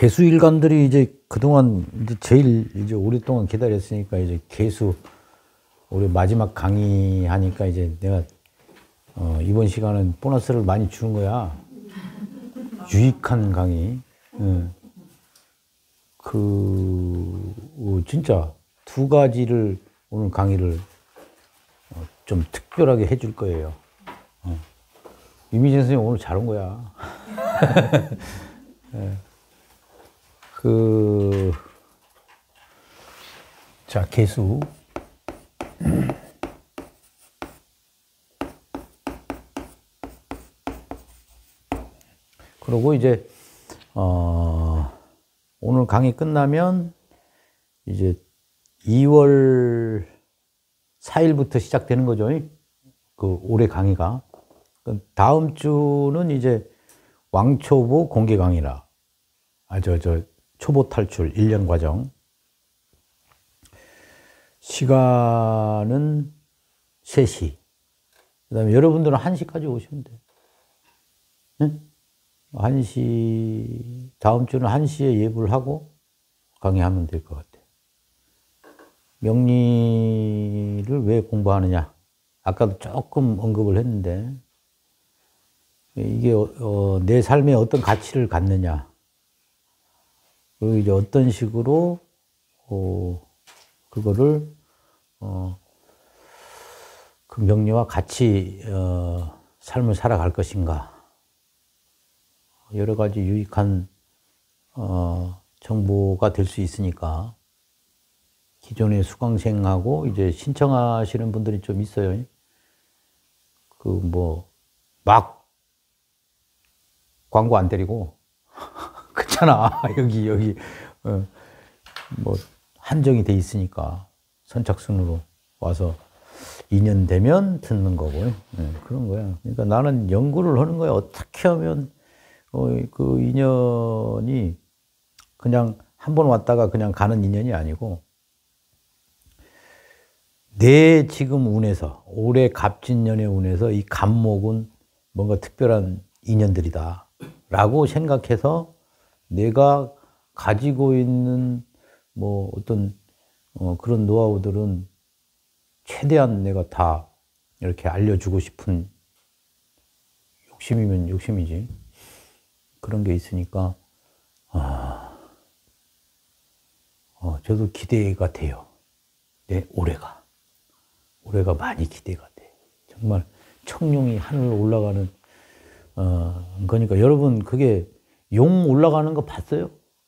개수 일관들이 이제 그동안 이제 제일 이제 오랫동안 기다렸으니까 이제 개수 우리 마지막 강의 하니까 이제 내가 이번 시간은 보너스를 많이 주는 거야. 유익한 강의. 진짜 두 가지를 오늘 강의를 좀 특별하게 해줄 거예요. 이미진 선생님 오늘 잘 온 거야. 자, 개수. 그리고 이제, 오늘 강의 끝나면 이제 2월 4일부터 시작되는 거죠. 그 올해 강의가. 다음 주는 이제 왕초보 공개 강의라. 초보 탈출 1년 과정. 시간은 3시. 그 다음에 여러분들은 1시까지 오시면 돼요. 네? 1시, 다음 주는 1시에 예불 하고 강의하면 될 것 같아요. 명리를 왜 공부하느냐? 아까도 조금 언급을 했는데, 이게, 내 삶에 어떤 가치를 갖느냐? 그리고 이제 어떤 식으로, 그거를, 그 명리와 같이, 삶을 살아갈 것인가? 여러 가지 유익한, 정보가 될 수 있으니까, 기존의 수강생하고 이제 신청하시는 분들이 좀 있어요. 막 광고 안 때리고, 그렇잖아. 여기, 한정이 돼 있으니까 선착순으로 와서 2년 되면 듣는 거고, 그런 거야. 그러니까 나는 연구를 하는 거야. 어떻게 하면 그 인연이 그냥 한 번 왔다가 그냥 가는 인연이 아니고, 내 지금 운에서, 올해 갑진년의 운에서 이 갑목은 뭔가 특별한 인연들이다 라고 생각해서 내가 가지고 있는 어떤 그런 노하우들은 최대한 내가 다 이렇게 알려주고 싶은, 욕심이면 욕심이지, 그런 게 있으니까 저도 기대가 돼요. 내 올해가 많이 기대가 돼. 정말 청룡이 하늘로 올라가는 거니까. 여러분, 그게 용 올라가는 거 봤어요?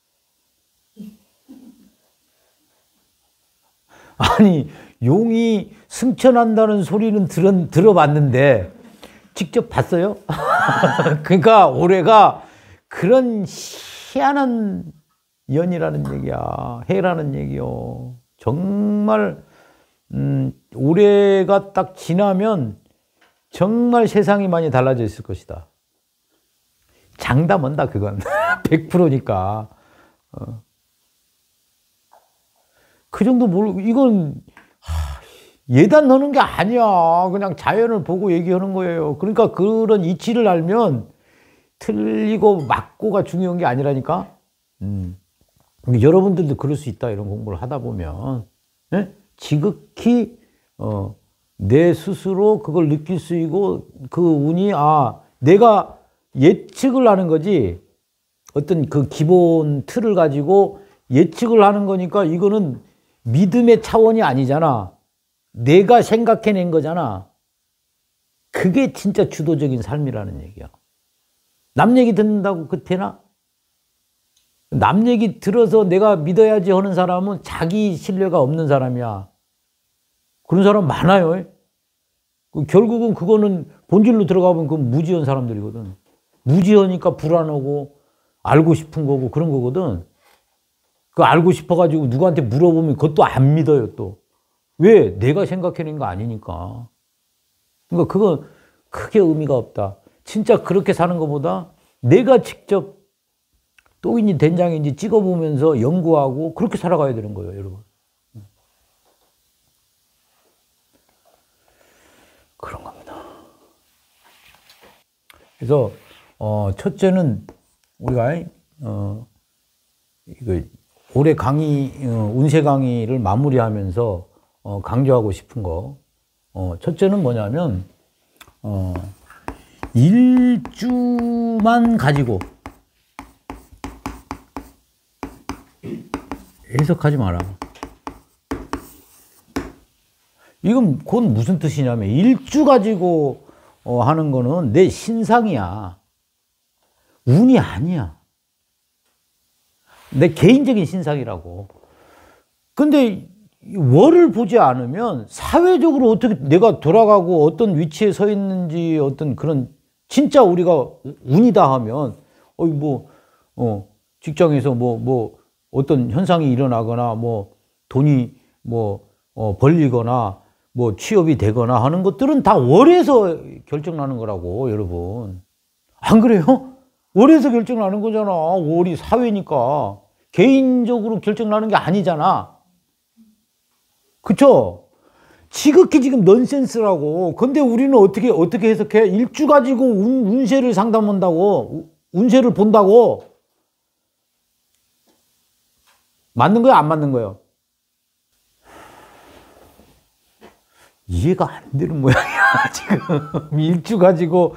아니, 용이 승천한다는 소리는 들어봤는데 직접 봤어요? 그러니까 올해가 그런 희한한 연이라는 얘기야. 해라는 얘기요. 정말 올해가 딱 지나면 정말 세상이 많이 달라져 있을 것이다. 장담한다, 그건. 100%니까. 그 정도 이건 예단하는 게 아니야. 그냥 자연을 보고 얘기하는 거예요. 그러니까 그런 이치를 알면 틀리고 맞고가 중요한 게 아니라니까. 여러분들도 그럴 수 있다, 이런 공부를 하다 보면. 네? 지극히 내 스스로 그걸 느낄 수 있고, 그 운이 내가 예측을 하는 거지, 어떤 그 기본 틀을 가지고 예측을 하는 거니까 이거는 믿음의 차원이 아니잖아. 내가 생각해낸 거잖아. 그게 진짜 주도적인 삶이라는 얘기야. 남 얘기 듣는다고 그때나? 남 얘기 들어서 내가 믿어야지 하는 사람은 자기 신뢰가 없는 사람이야. 그런 사람 많아요. 결국은 그거는 본질로 들어가면 그건 무지한 사람들이거든. 무지하니까 불안하고 알고 싶은 거고 그런 거거든. 그 알고 싶어가지고 누구한테 물어보면 그것도 안 믿어요, 또. 왜? 내가 생각해낸 거 아니니까. 그러니까 그건 크게 의미가 없다. 진짜 그렇게 사는 것보다 내가 직접 똥인지 된장인지 찍어보면서 연구하고 그렇게 살아가야 되는 거예요, 여러분. 그런 겁니다. 그래서 첫째는 우리가 이거 올해 강의, 운세 강의를 마무리하면서 강조하고 싶은 거. 첫째는 뭐냐면, 일주만 가지고 해석하지 마라. 이건 곧 무슨 뜻이냐면, 일주 가지고 하는 거는 내 신상이야. 운이 아니야. 내 개인적인 신상이라고. 근데 월을 보지 않으면 사회적으로 어떻게 내가 돌아가고 어떤 위치에 서 있는지 어떤 그런 진짜 우리가 운이다 하면 직장에서 어떤 현상이 일어나거나 돈이 벌리거나 취업이 되거나 하는 것들은 다 월에서 결정나는 거라고, 여러분. 안 그래요? 월에서 결정나는 거잖아. 월이 사회니까. 개인적으로 결정나는 게 아니잖아. 그쵸? 지극히 지금 넌센스라고. 근데 우리는 어떻게 해석해? 일주 가지고 운세를 상담한다고? 운세를 본다고? 맞는 거야, 안 맞는 거야? 이해가 안 되는 모양이야, 지금. 일주 가지고,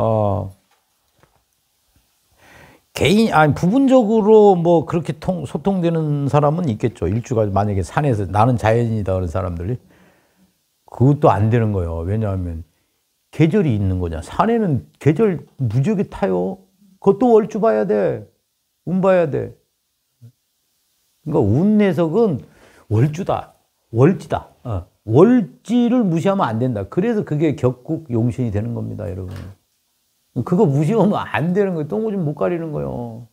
부분적으로 그렇게 소통되는 사람은 있겠죠. 일주가 만약에 산에서 나는 자연이다 그런 사람들이. 그것도 안 되는 거예요. 왜냐하면 계절이 있는 거잖아. 산에는 계절 무지하게 타요. 그것도 월주 봐야 돼. 운 봐야 돼. 그러니까 운 해석은 월주다. 월지다. 월지를 무시하면 안 된다. 그래서 그게 격국 용신이 되는 겁니다, 여러분. 그거 무시하면 안 되는 거예요. 똥오줌 못 가리는 거예요.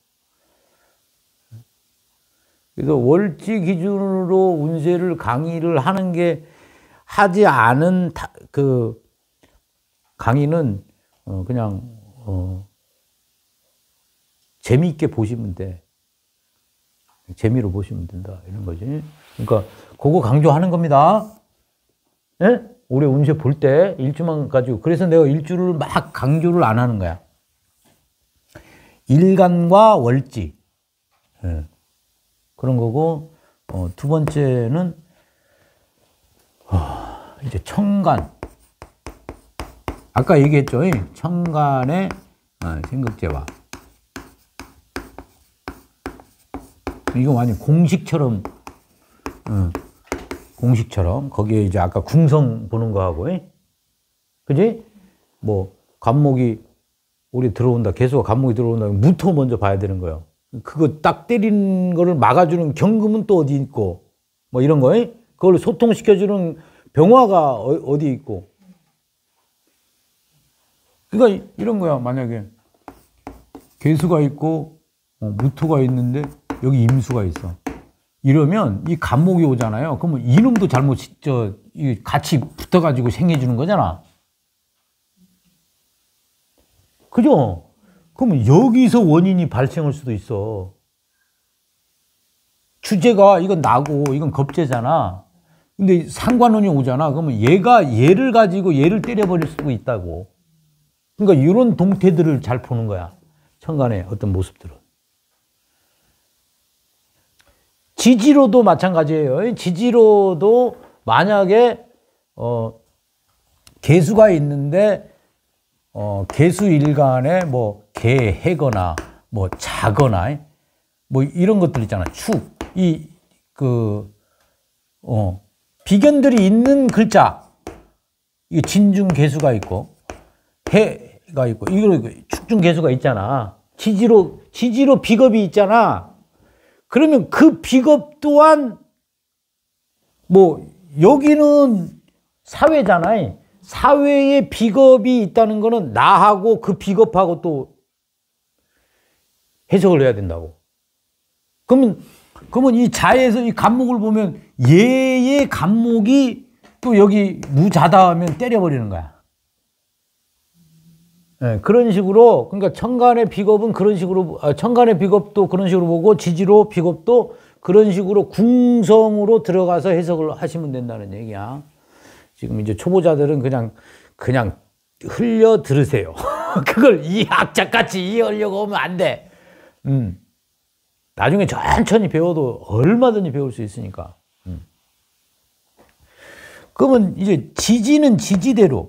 그래서 월지 기준으로 운세를 강의를 하는 게 하지 않은 그 강의는 그냥 재미있게 보시면 돼. 재미로 보시면 된다. 이런 거지. 그러니까 그거 강조하는 겁니다. 예? 올해 운세 볼 때 일주만 가지고. 그래서 내가 일주를 막 강조를 안 하는 거야. 일간과 월지. 예. 그런 거고, 두 번째는, 이제 천간. 아까 얘기했죠. 천간의 생극제와. 이거 완전 공식처럼, 거기에 이제 아까 궁성 보는 거하고, 그지? 간목이 우리 들어온다. 개수가 간목이 들어온다. 무토 먼저 봐야 되는 거예요. 그거 딱 때리는 거를 막아주는 경금은 또 어디 있고, 이런 거, 그걸 소통시켜주는 병화가 어디 있고. 그러니까 이런 거야. 만약에 개수가 있고, 무토가 있는데, 여기 임수가 있어. 이러면 이 간목이 오잖아요. 그러면 이놈도 같이 붙어가지고 생겨주는 거잖아. 그죠? 그러면 여기서 원인이 발생할 수도 있어. 주제가 이건 나고 이건 겁재잖아. 근데 상관원이 오잖아. 그러면 얘를 가지고 얘를 때려버릴 수도 있다고. 그러니까 이런 동태들을 잘 보는 거야. 천간의 어떤 모습들은. 지지로도 마찬가지예요. 지지로도 만약에 개수가 있는데 개수 일간에 개해거나 자거나 이런 것들 있잖아. 축, 비견들이 있는 글자. 이게 진중 개수가 있고 해가 있고 이거 축중 개수가 있잖아. 지지로 비겁이 있잖아. 그러면 그 비겁 또한 여기는 사회잖아요. 사회에 비겁이 있다는 거는 나하고 그 비겁하고 또 해석을 해야 된다고. 그러면 이 자에서 이 간목을 보면 얘의 간목이 또 여기 무자다 하면 때려버리는 거야. 네, 그런 식으로, 그러니까 천간의 비겁은 그런 식으로, 천간의 비겁도 그런 식으로 보고, 지지로 비겁도 그런 식으로 궁성으로 들어가서 해석을 하시면 된다는 얘기야. 지금 이제 초보자들은 그냥 흘려 들으세요. 그걸 이 악착같이 이해하려고 하면 안 돼. 나중에 천천히 배워도 얼마든지 배울 수 있으니까. 그러면 이제 지지는 지지대로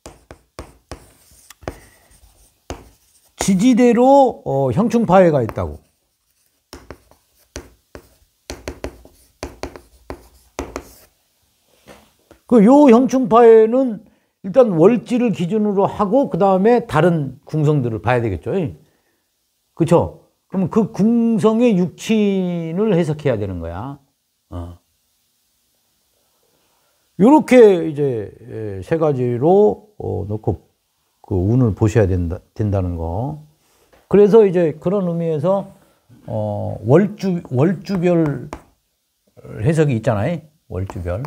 형충파해가 있다고. 그 요 형충파해는 일단 월지를 기준으로 하고 그 다음에 다른 궁성들을 봐야 되겠죠. 그렇죠? 그럼 그 궁성의 육친을 해석해야 되는 거야. 요렇게 이제 세 가지로 놓고 그 운을 보셔야 된다는 거. 그래서 이제 그런 의미에서 월주별 해석이 있잖아요. 월주별.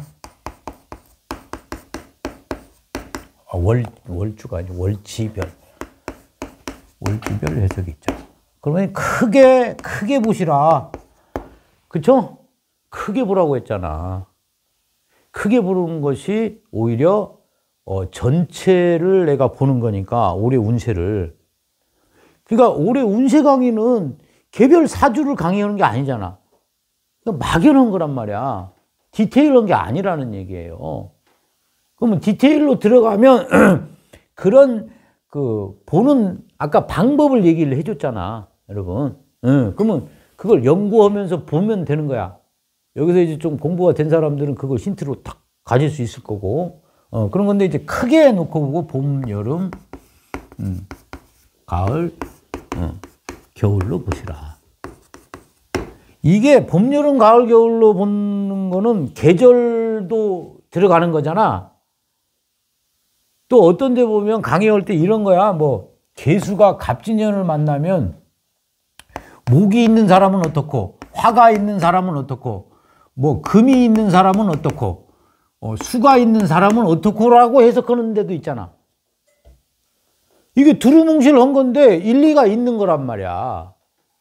월주가 아니고 월지별. 월주별 해석이 있죠. 그러면 크게 보시라. 그쵸? 크게 보라고 했잖아. 크게 보는 것이 오히려 전체를 내가 보는 거니까 올해 운세를. 그러니까 올해 운세 강의는 개별 사주를 강의하는 게 아니잖아. 막연한 거란 말이야. 디테일한 게 아니라는 얘기예요. 그러면 디테일로 들어가면 그런 그 보는 아까 방법을 얘기를 해줬잖아, 여러분. 그러면 그걸 연구하면서 보면 되는 거야. 여기서 이제 좀 공부가 된 사람들은 그걸 힌트로 딱 가질 수 있을 거고. 그런 건데 이제 크게 놓고 보고 봄, 여름, 가을, 겨울로 보시라. 이게 봄, 여름, 가을, 겨울로 보는 거는 계절도 들어가는 거잖아. 또 어떤 데 보면 강의할 때 이런 거야. 뭐 개수가 갑진년을 만나면 목이 있는 사람은 어떻고, 화가 있는 사람은 어떻고, 뭐 금이 있는 사람은 어떻고, 수가 있는 사람은 어떻고라고 해석하는 데도 있잖아. 이게 두루뭉실한 건데 일리가 있는 거란 말이야.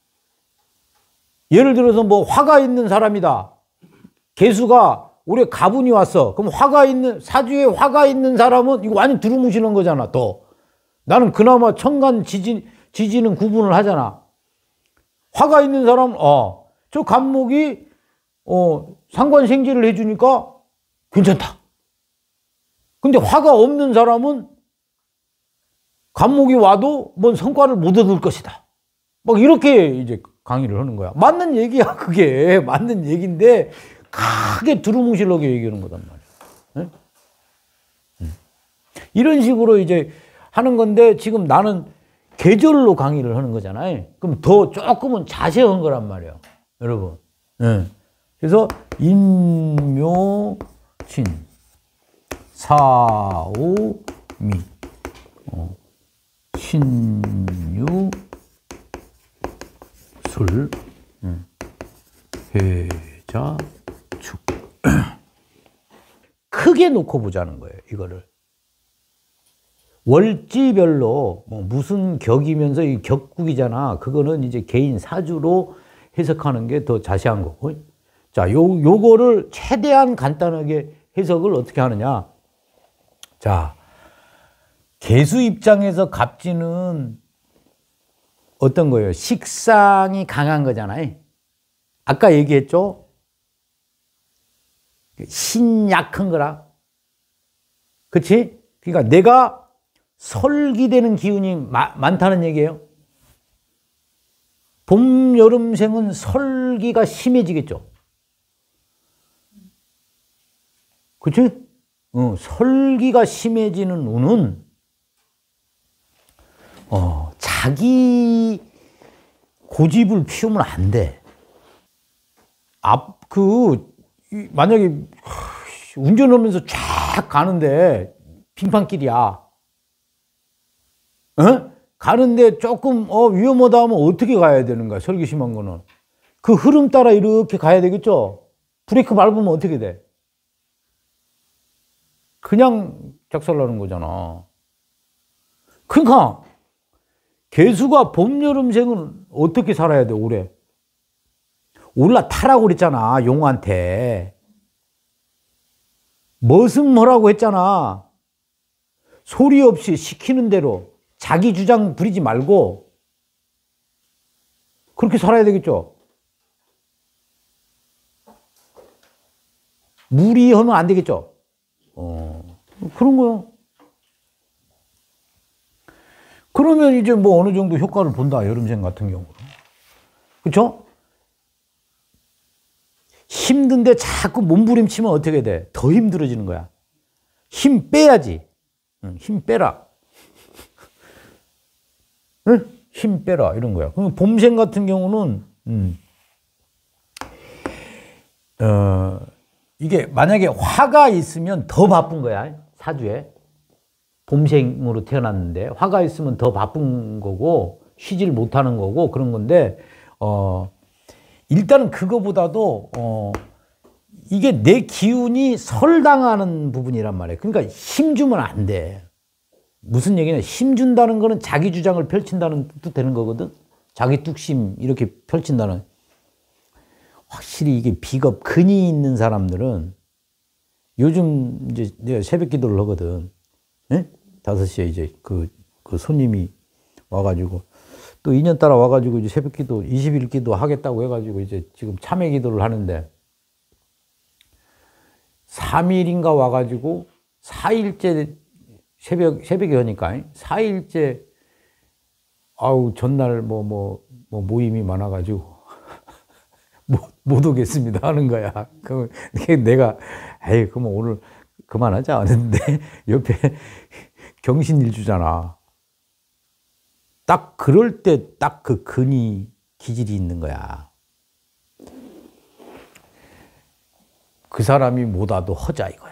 예를 들어서 뭐 화가 있는 사람이다. 개수가 올해 가분이 왔어. 그럼 사주에 화가 있는 사람은 이거 완전 두루뭉실한 거잖아. 또 나는 그나마 천간 지지는 구분을 하잖아. 화가 있는 사람은 저 간목이 상관생지를 해주니까 괜찮다. 근데 화가 없는 사람은 간목이 와도 뭔 성과를 못 얻을 것이다. 막 이렇게 이제 강의를 하는 거야. 맞는 얘기야, 그게. 맞는 얘기인데 크게 두루뭉실하게 얘기하는 거단 말이야. 네? 이런 식으로 이제 하는 건데 지금 나는 계절로 강의를 하는 거잖아요. 그럼 더 조금은 자세한 거란 말이에요, 여러분. 네. 그래서 인묘진, 사오미, 신유, 술, 해자, 축. 크게 놓고 보자는 거예요, 이거를. 월지별로 뭐 무슨 격이면서 이 격국이잖아. 그거는 이제 개인 사주로 해석하는 게 더 자세한 거고. 자, 요거를 최대한 간단하게 해석을 어떻게 하느냐. 자, 개수 입장에서 갑진은 어떤 거예요? 식상이 강한 거잖아요. 아까 얘기했죠? 신약한 거라. 그치? 그러니까 내가 설기되는 기운이 많다는 얘기예요. 봄, 여름생은 설기가 심해지겠죠. 그치? 설기가 심해지는 운은 자기 고집을 피우면 안 돼. 만약에 운전하면서 쫙 가는데 빙판길이야. 가는데 조금 위험하다 하면 어떻게 가야 되는 거야? 설기 심한 거는. 그 흐름 따라 이렇게 가야 되겠죠? 브레이크 밟으면 어떻게 돼? 그냥 작살나는 거잖아. 그러니까 개수가 봄, 여름생은 어떻게 살아야 돼, 올해? 올라타라고 그랬잖아, 용한테. 머슴하라고 했잖아. 소리 없이 시키는 대로 자기 주장 부리지 말고 그렇게 살아야 되겠죠. 무리하면 안 되겠죠. 그런 거요. 그러면 이제 뭐 어느 정도 효과를 본다, 여름생 같은 경우는. 그쵸? 힘든데 자꾸 몸부림치면 어떻게 돼? 더 힘들어지는 거야. 힘 빼야지. 힘 빼라. 응? 힘 빼라. 이런 거야. 그럼 봄생 같은 경우는, 이게 만약에 화가 있으면 더 바쁜 거야. 사주에. 봄생으로 태어났는데 화가 있으면 더 바쁜 거고 쉬질 못하는 거고 그런 건데 일단은 그거보다도 이게 내 기운이 설당하는 부분이란 말이에요. 그러니까 힘주면 안 돼. 무슨 얘기냐? 힘준다는 거는 자기 주장을 펼친다는 뜻도 되는 거거든. 자기 뚝심 이렇게 펼친다는. 확실히 이게 비겁 근이 있는 사람들은 요즘 이제 내가 새벽 기도를 하거든. 예? 5시에 이제 그 손님이 와가지고 또 2년 따라 와가지고 이제 새벽 기도 20일 기도 하겠다고 해가지고 이제 지금 참회 기도를 하는데 3일인가 와가지고 4일째 새벽에 하니까 4일째 아우 전날 뭐 모임이 많아가지고 못 오겠습니다 하는 거야. 그럼 내가 에이 그럼 오늘 그만하자 하는데 옆에 경신일주잖아. 딱 그럴 때 딱 그 근이 기질이 있는 거야. 그 사람이 못 와도 허자 이거야.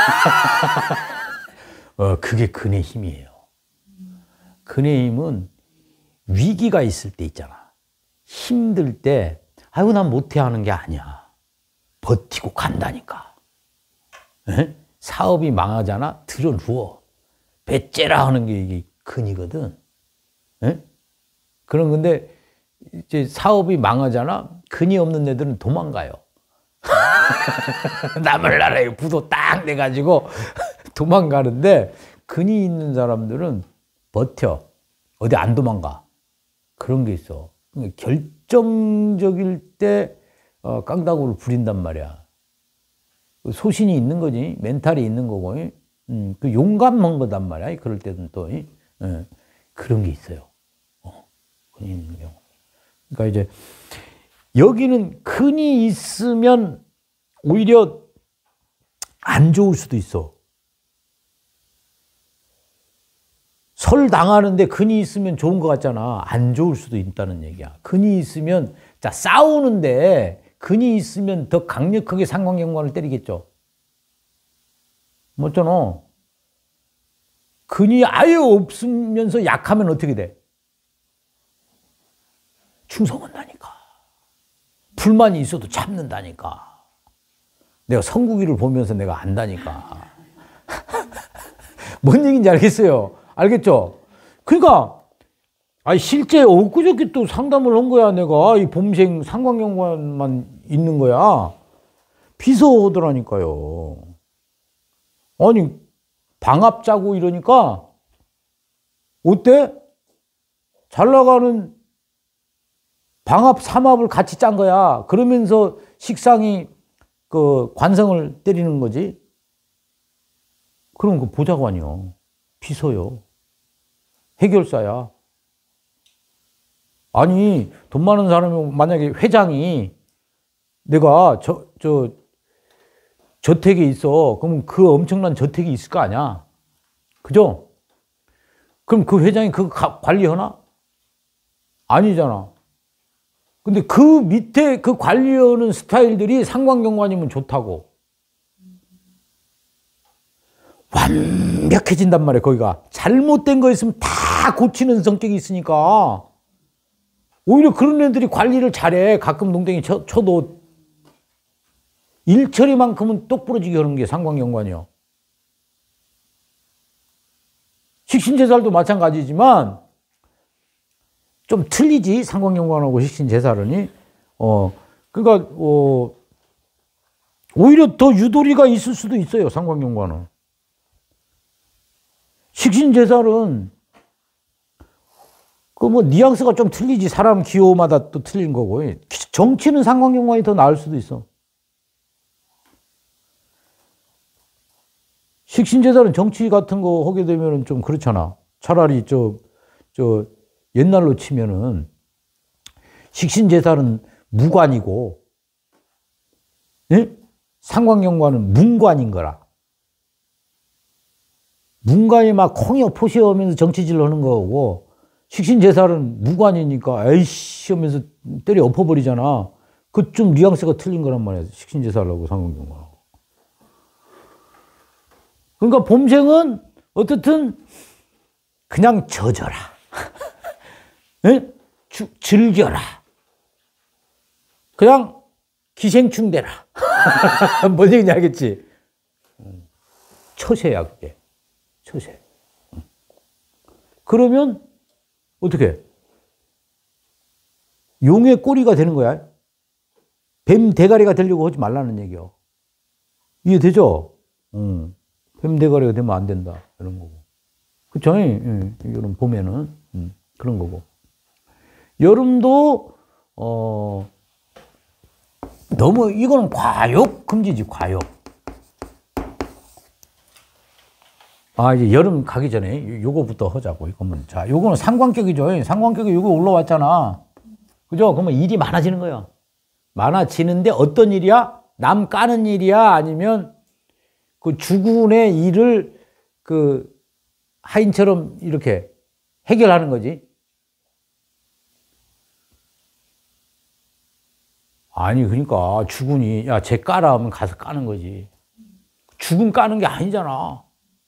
그게 근의 힘이에요. 근의 힘은 위기가 있을 때 있잖아. 힘들 때 아이고 난 못해 하는 게 아니야. 버티고 간다니까. 에? 사업이 망하잖아. 들어 누워. 배째라 하는 게 이게 근이거든. 에? 그런 건데 이제 사업이 망하잖아. 근이 없는 애들은 도망가요. 남을 나라에 부도 딱 내가지고 도망가는데 근이 있는 사람들은 버텨. 어디 안 도망가. 그런 게 있어. 결정적일 때 깡다구를 부린단 말이야. 소신이 있는 거지. 멘탈이 있는 거고. 그 용감한 거단 말이야. 그럴 때는 또. 그런 게 있어요. 근이 있는 경우. 그러니까 이제 여기는 근이 있으면 오히려 안 좋을 수도 있어. 설 당하는데 근이 있으면 좋은 것 같잖아. 안 좋을 수도 있다는 얘기야. 근이 있으면, 자, 싸우는데 근이 있으면 더 강력하게 상관경관을 때리겠죠. 맞잖아. 근이 아예 없으면서 약하면 어떻게 돼? 충성한다니까. 불만이 있어도 참는다니까. 내가 성국이를 보면서 내가 안다니까. 뭔 얘기인지 알겠어요? 알겠죠? 그러니까 실제 엊그저께 또 상담을 한 거야. 내가 이 봄생 상관경관만 있는 거야. 비서하더라니까요. 아니 방합 짜고 이러니까 어때? 잘 나가는 방합 삼합을 같이 짠 거야. 그러면서 식상이 그 관성을 때리는 거지. 그럼 그 보좌관이요. 비서요. 해결사야. 아니 돈 많은 사람이 만약에 회장이 내가 저택에 있어. 그럼 그 엄청난 저택이 있을 거 아니야. 그죠? 그럼 그 회장이 그거 관리하나? 아니잖아. 근데 그 밑에 그 관리하는 스타일들이 상관경관이면 좋다고. 완벽해진단 말이에요, 거기가. 잘못된 거 있으면 다 고치는 성격이 있으니까. 오히려 그런 애들이 관리를 잘해. 가끔 농땡이 쳐도. 일처리만큼은 똑부러지게 하는 게 상관경관이요. 식신제살도 마찬가지지만 좀 틀리지, 상관경관하고 식신제살은이. 그러니까 오히려 더 유도리가 있을 수도 있어요, 상관경관은. 식신제살은 그 뭐 뉘앙스가 좀 틀리지. 사람 기호마다 또 틀린 거고. 정치는 상관경관이 더 나을 수도 있어. 식신제사는 정치 같은 거 하게 되면은 좀 그렇잖아. 차라리 옛날로 치면은 식신제사는 무관이고, 예? 상관경관은 문관인 거라. 문관이 막 콩이어 포시어 하면서 정치질 하는 거고, 식신제사는 무관이니까 에이씨 하면서 때려 엎어버리잖아. 그 좀 뉘앙스가 틀린 거란 말이야. 식신제사라고 상관경관하고. 그러니까 봄생은 어떻든 그냥 젖어라. 예? 즐겨라. 그냥 기생충 되라. 뭔 얘기인지 알겠지? 처세야, 그게. 처세. 그러면 어떻게? 용의 꼬리가 되는 거야. 뱀 대가리가 되려고 하지 말라는 얘기요. 이해되죠? 뱀 대가리가 되면 안 된다. 이런 거고. 그쵸? 여름 봄에는 그런 거고. 여름도 너무 이거는 과욕 금지지, 과욕. 아, 이제 여름 가기 전에 요거부터 하자고. 이거면 자, 요거는 상관격이죠. 상관격이 요거 올라왔잖아. 그죠? 그러면 일이 많아지는 거야. 많아지는데 어떤 일이야? 남 까는 일이야? 아니면 그 주군의 일을 그 하인처럼 이렇게 해결하는 거지? 아니, 그러니까 주군이 야, 쟤 까라 하면 가서 까는 거지. 주군 까는 게 아니잖아.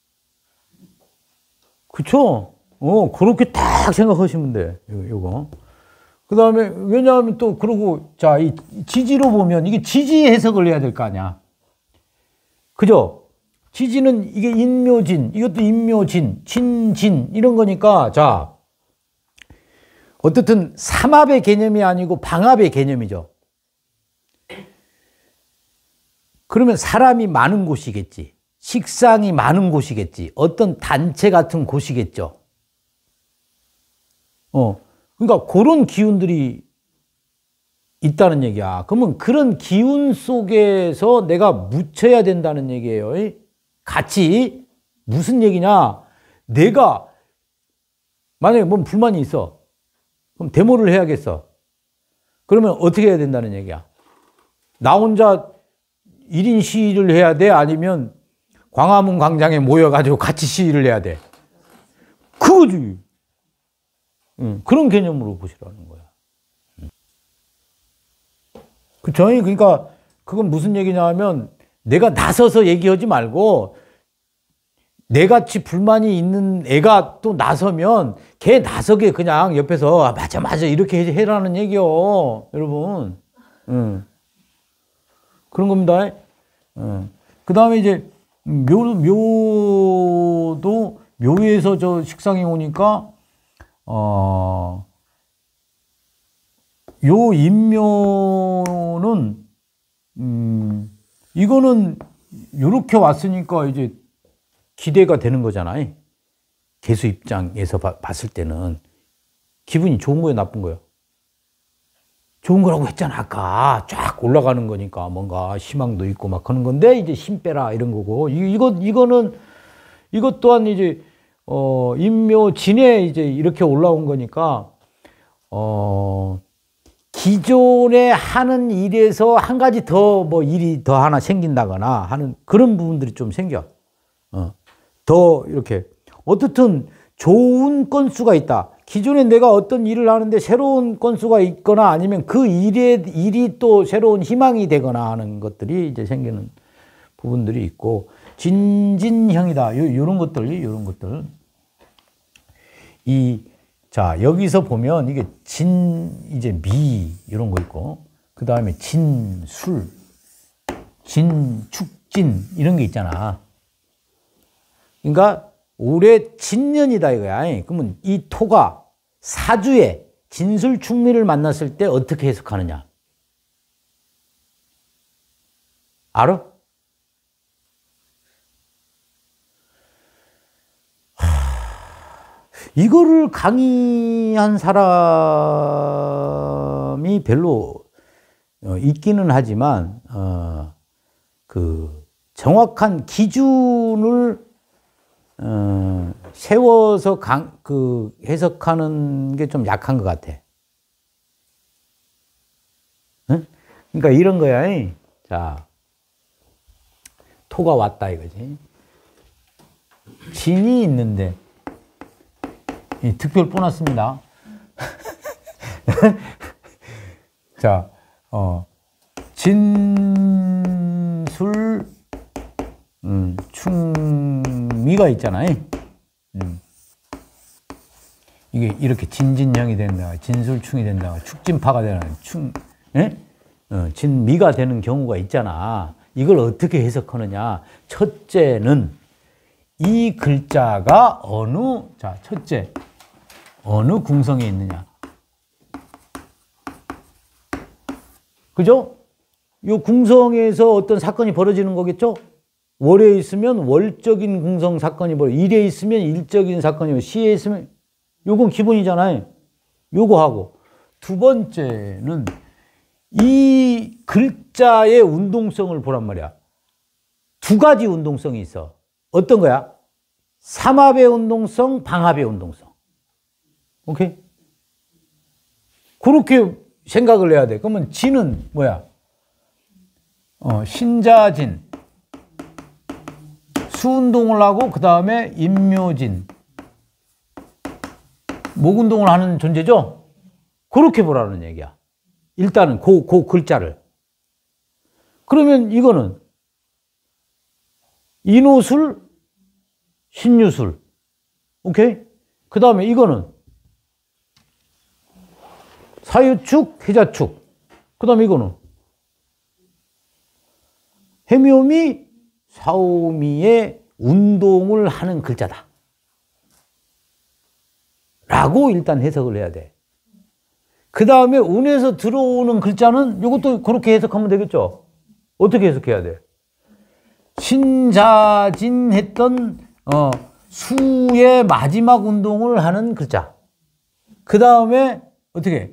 그쵸? 그렇게 딱 생각하시면 돼. 요거. 그 다음에, 왜냐하면 또, 그러고, 자, 이 지지로 보면, 이게 지지 해석을 해야 될 거 아니야. 그죠? 지지는 이게 인묘진, 이것도 인묘진, 진진, 이런 거니까, 자, 어떻든 삼합의 개념이 아니고 방합의 개념이죠. 그러면 사람이 많은 곳이겠지. 식상이 많은 곳이겠지. 어떤 단체 같은 곳이겠죠. 그러니까 그런 기운들이 있다는 얘기야. 그러면 그런 기운 속에서 내가 묻혀야 된다는 얘기예요. 같이. 무슨 얘기냐? 내가 만약에 뭔 불만이 있어. 그럼 데모를 해야겠어. 그러면 어떻게 해야 된다는 얘기야? 나 혼자 1인 시위를 해야 돼? 아니면 광화문 광장에 모여가지고 같이 시위를 해야 돼? 그거지. 그런 개념으로 보시라는 거야. 그쵸? 그러니까 그건 무슨 얘기냐 하면 내가 나서서 얘기하지 말고 내같이 불만이 있는 애가 또 나서면 걔 나서게 그냥 옆에서 아, 맞아 맞아 이렇게 해라는 얘기요. 여러분. 그런 겁니다. 그 다음에 이제 묘도 묘에서 저 식상이 오니까 요 인묘는 이거는 요렇게 왔으니까 이제 기대가 되는 거잖아요. 개수 입장에서 봤을 때는 기분이 좋은 거예요, 나쁜 거예요? 좋은 거라고 했잖아, 아까. 쫙 올라가는 거니까 뭔가 희망도 있고 막 하는 건데 이제 힘 빼라 이런 거고. 이것 또한 이제 인묘진에 이제 이렇게 올라온 거니까 기존에 하는 일에서 한 가지 더 뭐 일이 더 하나 생긴다거나 하는 그런 부분들이 좀 생겨. 더 이렇게 어떻든 좋은 건수가 있다. 기존에 내가 어떤 일을 하는데 새로운 건수가 있거나 아니면 그 일이 또 새로운 희망이 되거나 하는 것들이 이제 생기는 부분들이 있고 진진형이다. 요런 것들. 자, 여기서 보면 이게 이제 미, 이런 거 있고, 그 다음에 술, 축진, 이런 게 있잖아. 그러니까 올해 진년이다 이거야. 그러면 이 토가 사주에 진술축미를 만났을 때 어떻게 해석하느냐? 알아? 이거를 강의한 사람이 별로 있기는 하지만 정확한 기준을 세워서 해석하는 게 좀 약한 것 같아. 응? 그러니까 이런 거야. 자, 토가 왔다 이거지. 진이 있는데, 특별 보너스입니다. 자, 진술, 충미가 있잖아요. 이게 이렇게 진진형이 된다, 진술충이 된다, 축진파가 되는, 진미가 되는 경우가 있잖아. 이걸 어떻게 해석하느냐. 첫째는 이 글자가 첫째, 어느 궁성에 있느냐. 그죠? 이 궁성에서 어떤 사건이 벌어지는 거겠죠? 월에 있으면 월적인 궁성 사건이 일에 있으면 일적인 사건이 시에 있으면, 요건 기본이잖아요. 요거 하고. 두 번째는 이 글자의 운동성을 보란 말이야. 두 가지 운동성이 있어. 어떤 거야? 삼합의 운동성, 방합의 운동성. 오케이? 그렇게 생각을 해야 돼. 그러면 진은 뭐야? 신자진. 수운동을 하고, 그 다음에 임묘진. 목운동을 하는 존재죠? 그렇게 보라는 얘기야. 일단은 그 글자를. 그러면 이거는 인호술, 신유술. 오케이? 그 다음에 이거는 사유축, 해자축. 그 다음에 이거는 해묘미, 사오미의 운동을 하는 글자다. 라고 일단 해석을 해야 돼. 그 다음에 운에서 들어오는 글자는 이것도 그렇게 해석하면 되겠죠? 어떻게 해석해야 돼? 신자진 했던 수의 마지막 운동을 하는 글자. 그 다음에 어떻게?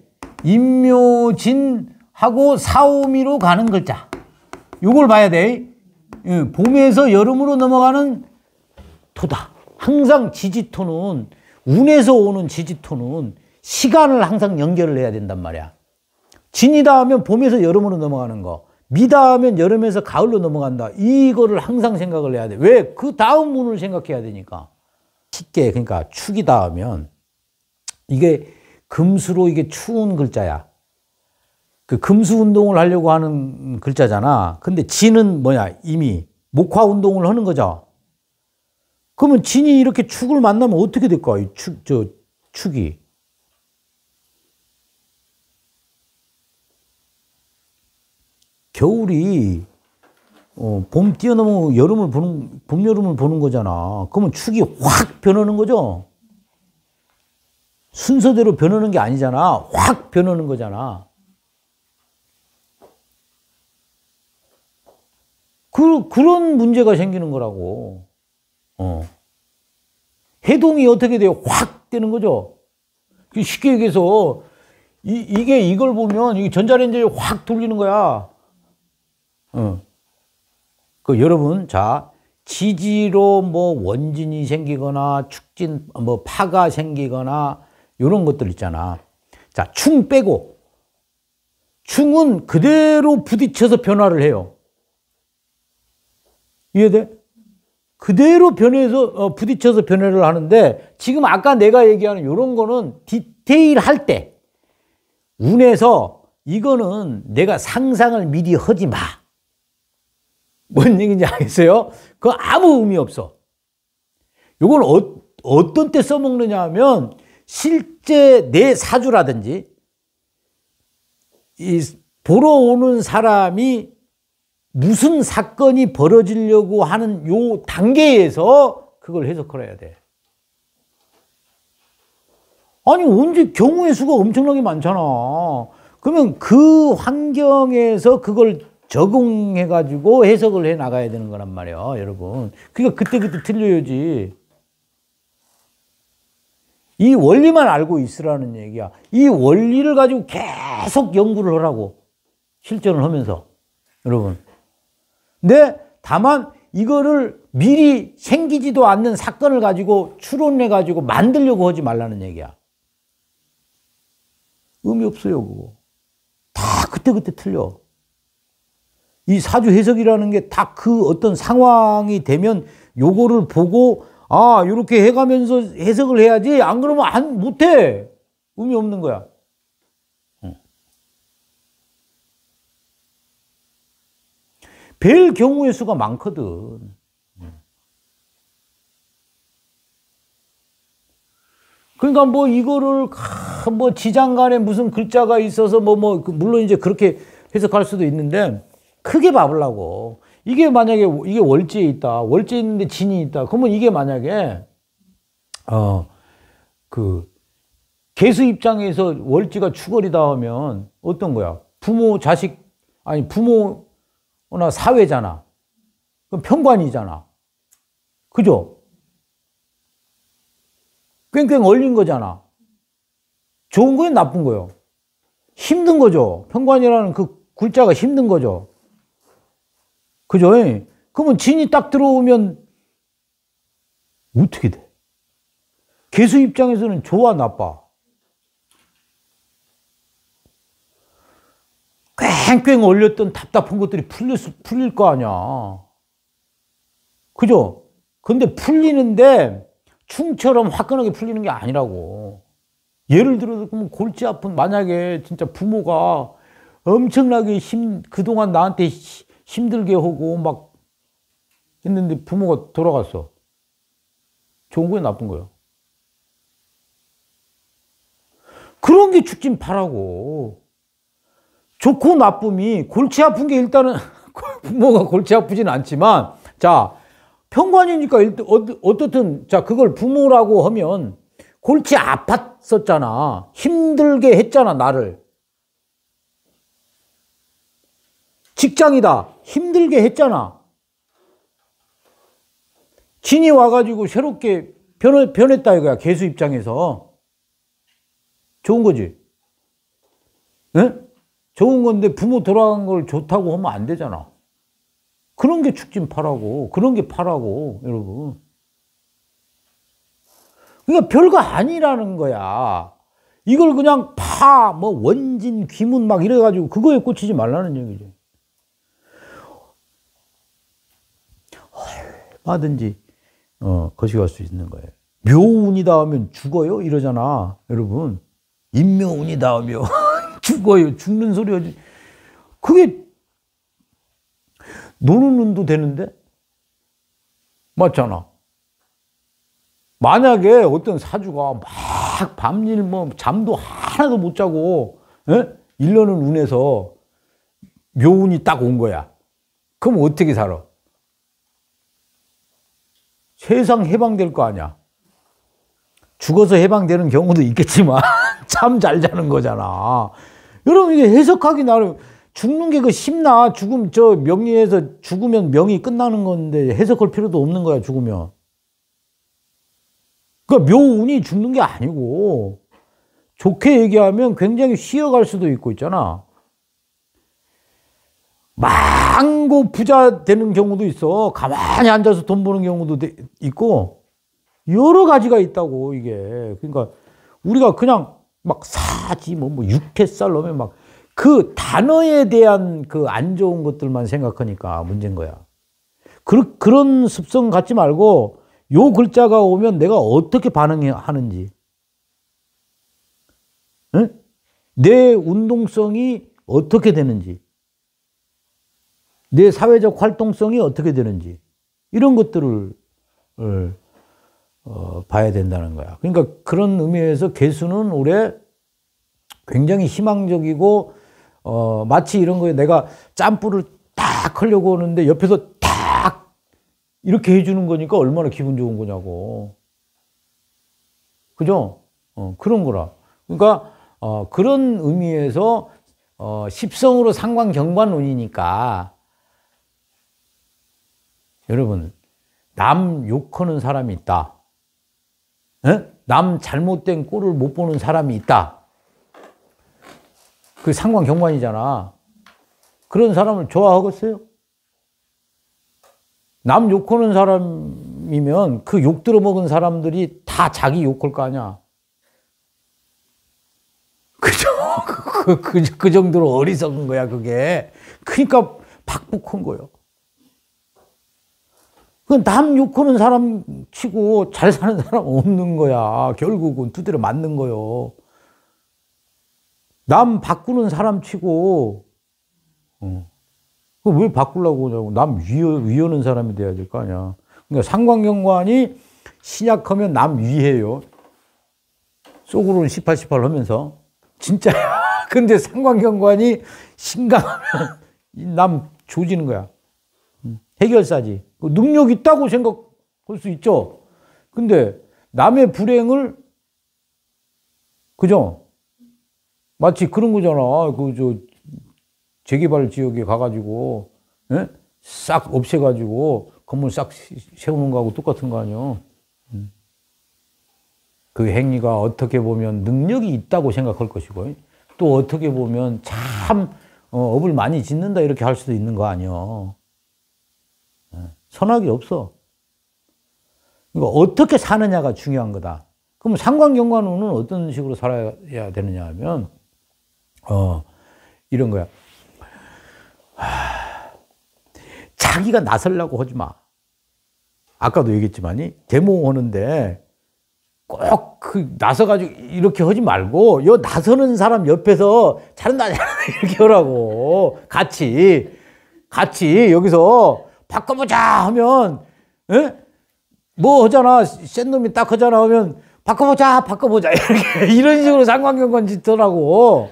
임묘진하고 사오미로 가는 글자. 이걸 봐야 돼. 봄에서 여름으로 넘어가는 토다. 항상 지지토는, 운에서 오는 지지토는 시간을 항상 연결을 해야 된단 말이야. 진이다 하면 봄에서 여름으로 넘어가는 거, 미다 하면 여름에서 가을로 넘어간다. 이거를 항상 생각을 해야 돼. 왜? 그 다음 운을 생각해야 되니까. 쉽게, 그러니까 축이다 하면 이게 금수로 이게 추운 글자야. 그 금수 운동을 하려고 하는 글자잖아. 근데 진은 뭐야? 이미 목화 운동을 하는 거죠. 그러면 진이 이렇게 축을 만나면 어떻게 될까? 이 축이. 겨울이 봄 뛰어넘어 봄, 여름을 보는 거잖아. 그러면 축이 확 변하는 거죠. 순서대로 변하는 게 아니잖아. 확 변하는 거잖아. 그런 문제가 생기는 거라고. 해동이 어떻게 돼요? 확 되는 거죠. 쉽게 얘기해서 이걸 보면 이게 전자레인지에 확 돌리는 거야. 그 여러분, 자, 지지로 뭐 원진이 생기거나 축진, 뭐 파가 생기거나 이런 것들 있잖아. 자, 충 빼고. 충은 그대로 부딪혀서 변화를 해요. 이해돼? 그대로 부딪혀서 변화를 하는데, 지금 아까 내가 얘기하는 이런 거는 디테일 할 때, 운에서 이거는 내가 상상을 미리 하지 마. 뭔 얘기인지 알겠어요? 그거 아무 의미 없어. 이걸 어떤 때 써먹느냐 하면, 실제 내 사주라든지, 보러 오는 사람이 무슨 사건이 벌어지려고 하는 요 단계에서 그걸 해석을 해야 돼. 아니, 언제 경우의 수가 엄청나게 많잖아. 그러면 그 환경에서 그걸 적응해가지고 해석을 해 나가야 되는 거란 말이야, 여러분. 그러니까 그때그때 틀려야지. 이 원리만 알고 있으라는 얘기야. 이 원리를 가지고 계속 연구를 하라고. 실전을 하면서. 여러분. 근데 다만 이거를 미리 생기지도 않는 사건을 가지고 추론해 가지고 만들려고 하지 말라는 얘기야. 의미 없어요, 그거. 다 그때그때 틀려. 이 사주 해석이라는 게 다 그 어떤 상황이 되면 요거를 보고 아, 요렇게 해가면서 해석을 해야지. 안 그러면 못해. 의미 없는 거야. 뵐 경우의 수가 많거든. 그러니까 뭐 이거를 뭐 지장간에 무슨 글자가 있어서 물론 이제 그렇게 해석할 수도 있는데 크게 봐보려고. 이게 만약에 이게 월지에 있다. 월지에 있는데 진이 있다. 그러면 이게 만약에 그 개수 입장에서 월지가 추월이다 하면 어떤 거야? 부모 자식 아니 부모나 사회잖아. 그럼 편관이잖아. 그죠? 꽹꽹 얼린 거잖아. 좋은 거예요, 나쁜 거예요? 힘든 거죠. 편관이라는 그 글자가 힘든 거죠. 그죠? 그러면 진이 딱 들어오면 어떻게 돼? 개수 입장에서는 좋아, 나빠? 꽹꽹 얼렸던 답답한 것들이 풀릴 거 아니야. 그죠? 근데 풀리는데 충처럼 화끈하게 풀리는 게 아니라고. 예를 들어서 골치 아픈, 만약에 진짜 부모가 엄청나게 그동안 나한테 힘들게 하고 막 했는데 부모가 돌아갔어. 좋은 거야, 나쁜 거야? 그런 게 죽진 파라고. 좋고 나쁨이 골치 아픈 게 일단은 부모가 골치 아프진 않지만 자, 편관이니까 어떻든 자, 그걸 부모라고 하면 골치 아팠었잖아. 힘들게 했잖아, 나를. 직장이다. 힘들게 했잖아. 진이 와가지고 새롭게 변했다 이거야. 개수 입장에서. 좋은 거지. 네? 좋은 건데 부모 돌아간 걸 좋다고 하면 안 되잖아. 그런 게 축진파라고. 그런 게 파라고, 여러분. 그러니까 별거 아니라는 거야. 이걸 그냥 원진, 귀문 막 이래가지고 그거에 꽂히지 말라는 얘기지. 얼마든지, 거시갈 수 있는 거예요. 묘운이다 하면 죽어요? 이러잖아, 여러분. 인묘운이다 하면 죽어요. 죽는 소리 하지. 그게 노는 운도 되는데? 맞잖아. 만약에 어떤 사주가 막 밤일 잠도 하나도 못 자고, 일러는 운에서 묘운이 딱 온 거야. 그럼 어떻게 살아? 세상 해방될 거 아니야. 죽어서 해방되는 경우도 있겠지만, 참 잘 자는 거잖아. 여러분, 이게 해석하기 나름, 죽는 게 쉽나? 명리에서 죽으면 명이 끝나는 건데 해석할 필요도 없는 거야, 죽으면. 그러니까 묘운이 죽는 게 아니고, 좋게 얘기하면 굉장히 쉬어갈 수도 있잖아. 망고 부자 되는 경우도 있어. 가만히 앉아서 돈 버는 경우도 있고, 여러 가지가 있다고, 이게. 그러니까 우리가 그냥 막 사지, 육회살 넣으면 그 단어에 대한 그 안 좋은 것들만 생각하니까 문제인 거야. 그런 습성 갖지 말고, 요 글자가 오면 내가 어떻게 반응하는지, 응? 내 운동성이 어떻게 되는지, 내 사회적 활동성이 어떻게 되는지, 이런 것들을 봐야 된다는 거야. 그러니까 그런 의미에서 개수는 올해 굉장히 희망적이고, 마치 이런 거에 내가 짬뿌를 딱 하려고 하는데 옆에서 딱 이렇게 해주는 거니까 얼마나 기분 좋은 거냐고. 그죠? 그런 거라. 그러니까 그런 의미에서 십성으로 상관경관운이니까 여러분, 남 욕하는 사람이 있다. 남 잘못된 꼴을 못 보는 사람이 있다. 그 상관경관이잖아. 그런 사람을 좋아하겠어요? 남 욕하는 사람이면 그 욕 들어먹은 사람들이 다 자기 욕할 거 아니야. 그죠? 그 정도로 어리석은 거야, 그게. 그러니까 박복한 거예요. 남 욕하는 사람 치고 잘 사는 사람 없는 거야. 결국은 두드려 맞는 거요. 남 바꾸는 사람 치고, 왜 바꾸려고 하냐고. 남 위하는 사람이 돼야 될 거 아니야. 그러니까 상관경관이 신약하면 남 위해요. 속으로는 18 하면서. 진짜야. 근데 상관경관이 신강하면 남 조지는 거야. 해결사지. 능력 있다고 생각할 수 있죠. 근데 남의 불행을, 그죠? 마치 그런 거잖아. 재개발 지역에 가가지고, 예? 싹 없애가지고, 건물 싹 세우는 거하고 똑같은 거 아니야. 그 행위가 어떻게 보면 능력이 있다고 생각할 것이고, 또 어떻게 보면 참, 업을 많이 짓는다 이렇게 할 수도 있는 거 아니야. 선악이 없어. 그러니까 어떻게 사느냐가 중요한 거다. 그럼 상관경관운은 어떤 식으로 살아야 되느냐 하면, 이런 거야. 자기가 나서려고 하지 마. 아까도 얘기했지만이, 제모하는데 꼭 나서가지고 이렇게 하지 말고, 나서는 사람 옆에서 잘한다, 이렇게 하라고. 같이 여기서 바꿔보자 하면, 에? 뭐 하잖아. 센 놈이 딱 하잖아 하면, 바꿔보자. 이렇게, 이런 식으로 상관경관 짓더라고.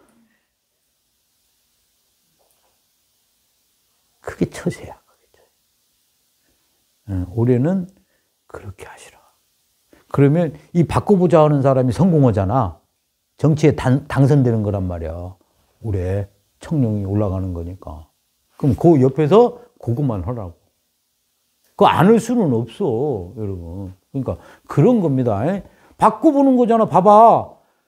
그게 처세야. 올해는 그렇게 하시라. 그러면 이 바꿔보자 하는 사람이 성공하잖아. 정치에 당선되는 거란 말이야. 올해 청룡이 올라가는 거니까. 그럼 그 옆에서 그것만 하라고. 그거 안 할 수는 없어, 여러분. 그러니까 그런 겁니다. 바꿔보는 거잖아. 봐봐.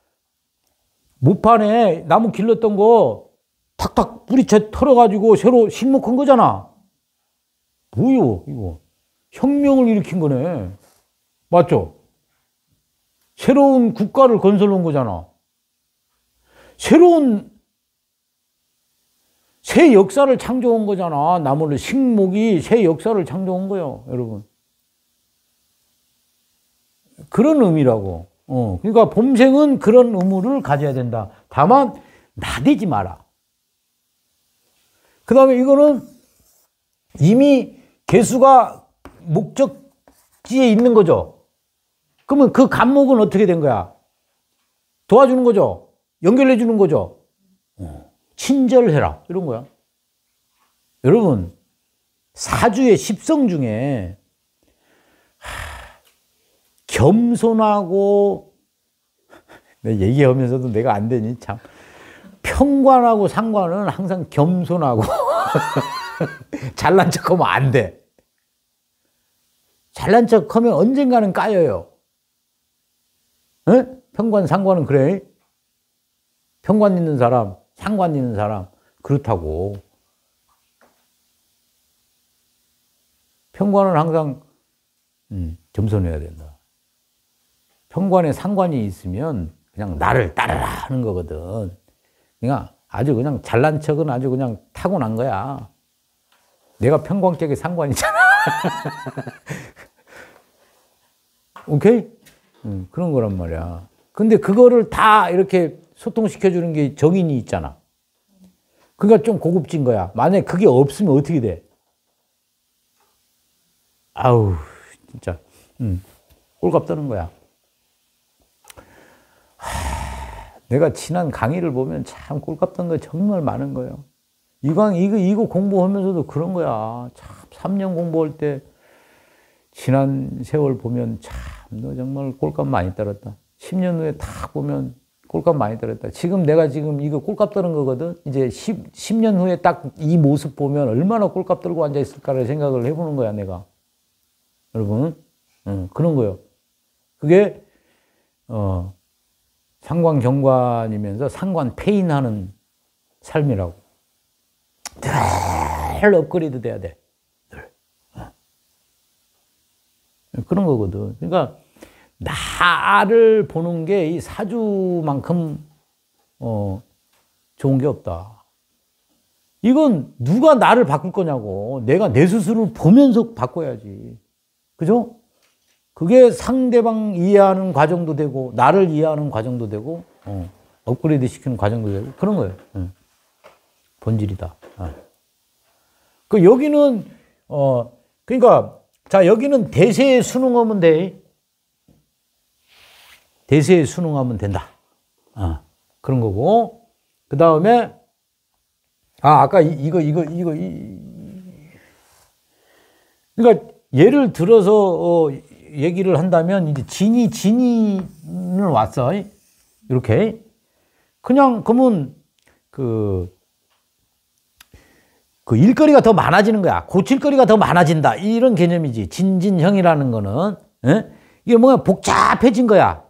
모판에 나무 길렀던 거 탁탁 뿌리채 털어가지고 새로 식목한 거잖아. 뭐요, 이거? 혁명을 일으킨 거네. 맞죠? 새로운 국가를 건설한 거잖아. 새 역사를 창조한 거잖아. 나무를, 식목이 새 역사를 창조한 거예요, 여러분. 그런 의미라고. 그러니까 봄생은 그런 의무를 가져야 된다. 다만 나대지 마라. 그 다음에 이거는 이미 개수가 목적지에 있는 거죠. 그러면 그 간목은 어떻게 된 거야? 도와주는 거죠. 연결해 주는 거죠. 친절해라. 이런 거야. 여러분, 사주의 10성 중에 겸손하고, 내가 얘기하면서도 내가 안 되니 참. 평관하고 상관은 항상 겸손하고 잘난 척하면 안 돼. 잘난 척하면 언젠가는 까여요. 에? 평관 상관은 그래. 평관 있는 사람, 상관 있는 사람 그렇다고. 평관은 항상 겸손해야 된다. 평관에 상관이 있으면 그냥 나를 따르라 하는 거거든. 그러니까 아주 그냥 잘난 척은 아주 그냥 타고난 거야. 내가 평관격에 상관이잖아. 오케이? 그런 거란 말이야. 근데 그거를 다 이렇게 소통시켜주는 게 정인이 있잖아. 그러니까 좀 고급진 거야. 만약에 그게 없으면 어떻게 돼? 아우, 진짜. 꼴값 떠는 거야. 내가 지난 강의를 보면 참 꼴값 떠는 거 정말 많은 거예요. 이거 공부하면서도 그런 거야. 참, 3년 공부할 때 지난 세월 보면 참, 너 정말 꼴값 많이 떨었다. 10년 후에 딱 보면 꼴값 많이 떨었다. 내가 지금 이거 꼴값 떠는 거거든. 이제 10년 후에 딱 이 모습 보면 얼마나 꼴값 떨고 앉아있을까를 생각을 해보는 거야, 내가. 여러분, 그런 거예요. 그게, 상관경관이면서 상관폐인하는 삶이라고. 늘 업그레이드 돼야 돼. 늘. 그런 거거든. 그러니까 나를 보는 게 이 사주만큼 좋은 게 없다. 이건 누가 나를 바꿀 거냐고. 내가 내 스스로를 보면서 바꿔야지. 그죠? 그게 상대방 이해하는 과정도 되고 나를 이해하는 과정도 되고 업그레이드 시키는 과정도 되고 그런 거예요. 본질이다. 그 여기는 그러니까 자 여기는 대세에 순응하면 돼. 대세에 순응하면 된다. 그런 거고 그 다음에 아까 그러니까 예를 들어서 얘기를 한다면 이제 진이는 왔어. 이렇게 그냥 그러면 그 일거리가 더 많아지는 거야. 고칠 거리가 더 많아진다. 이런 개념이지. 진진형이라는 거는 이게 뭔가 복잡해진 거야.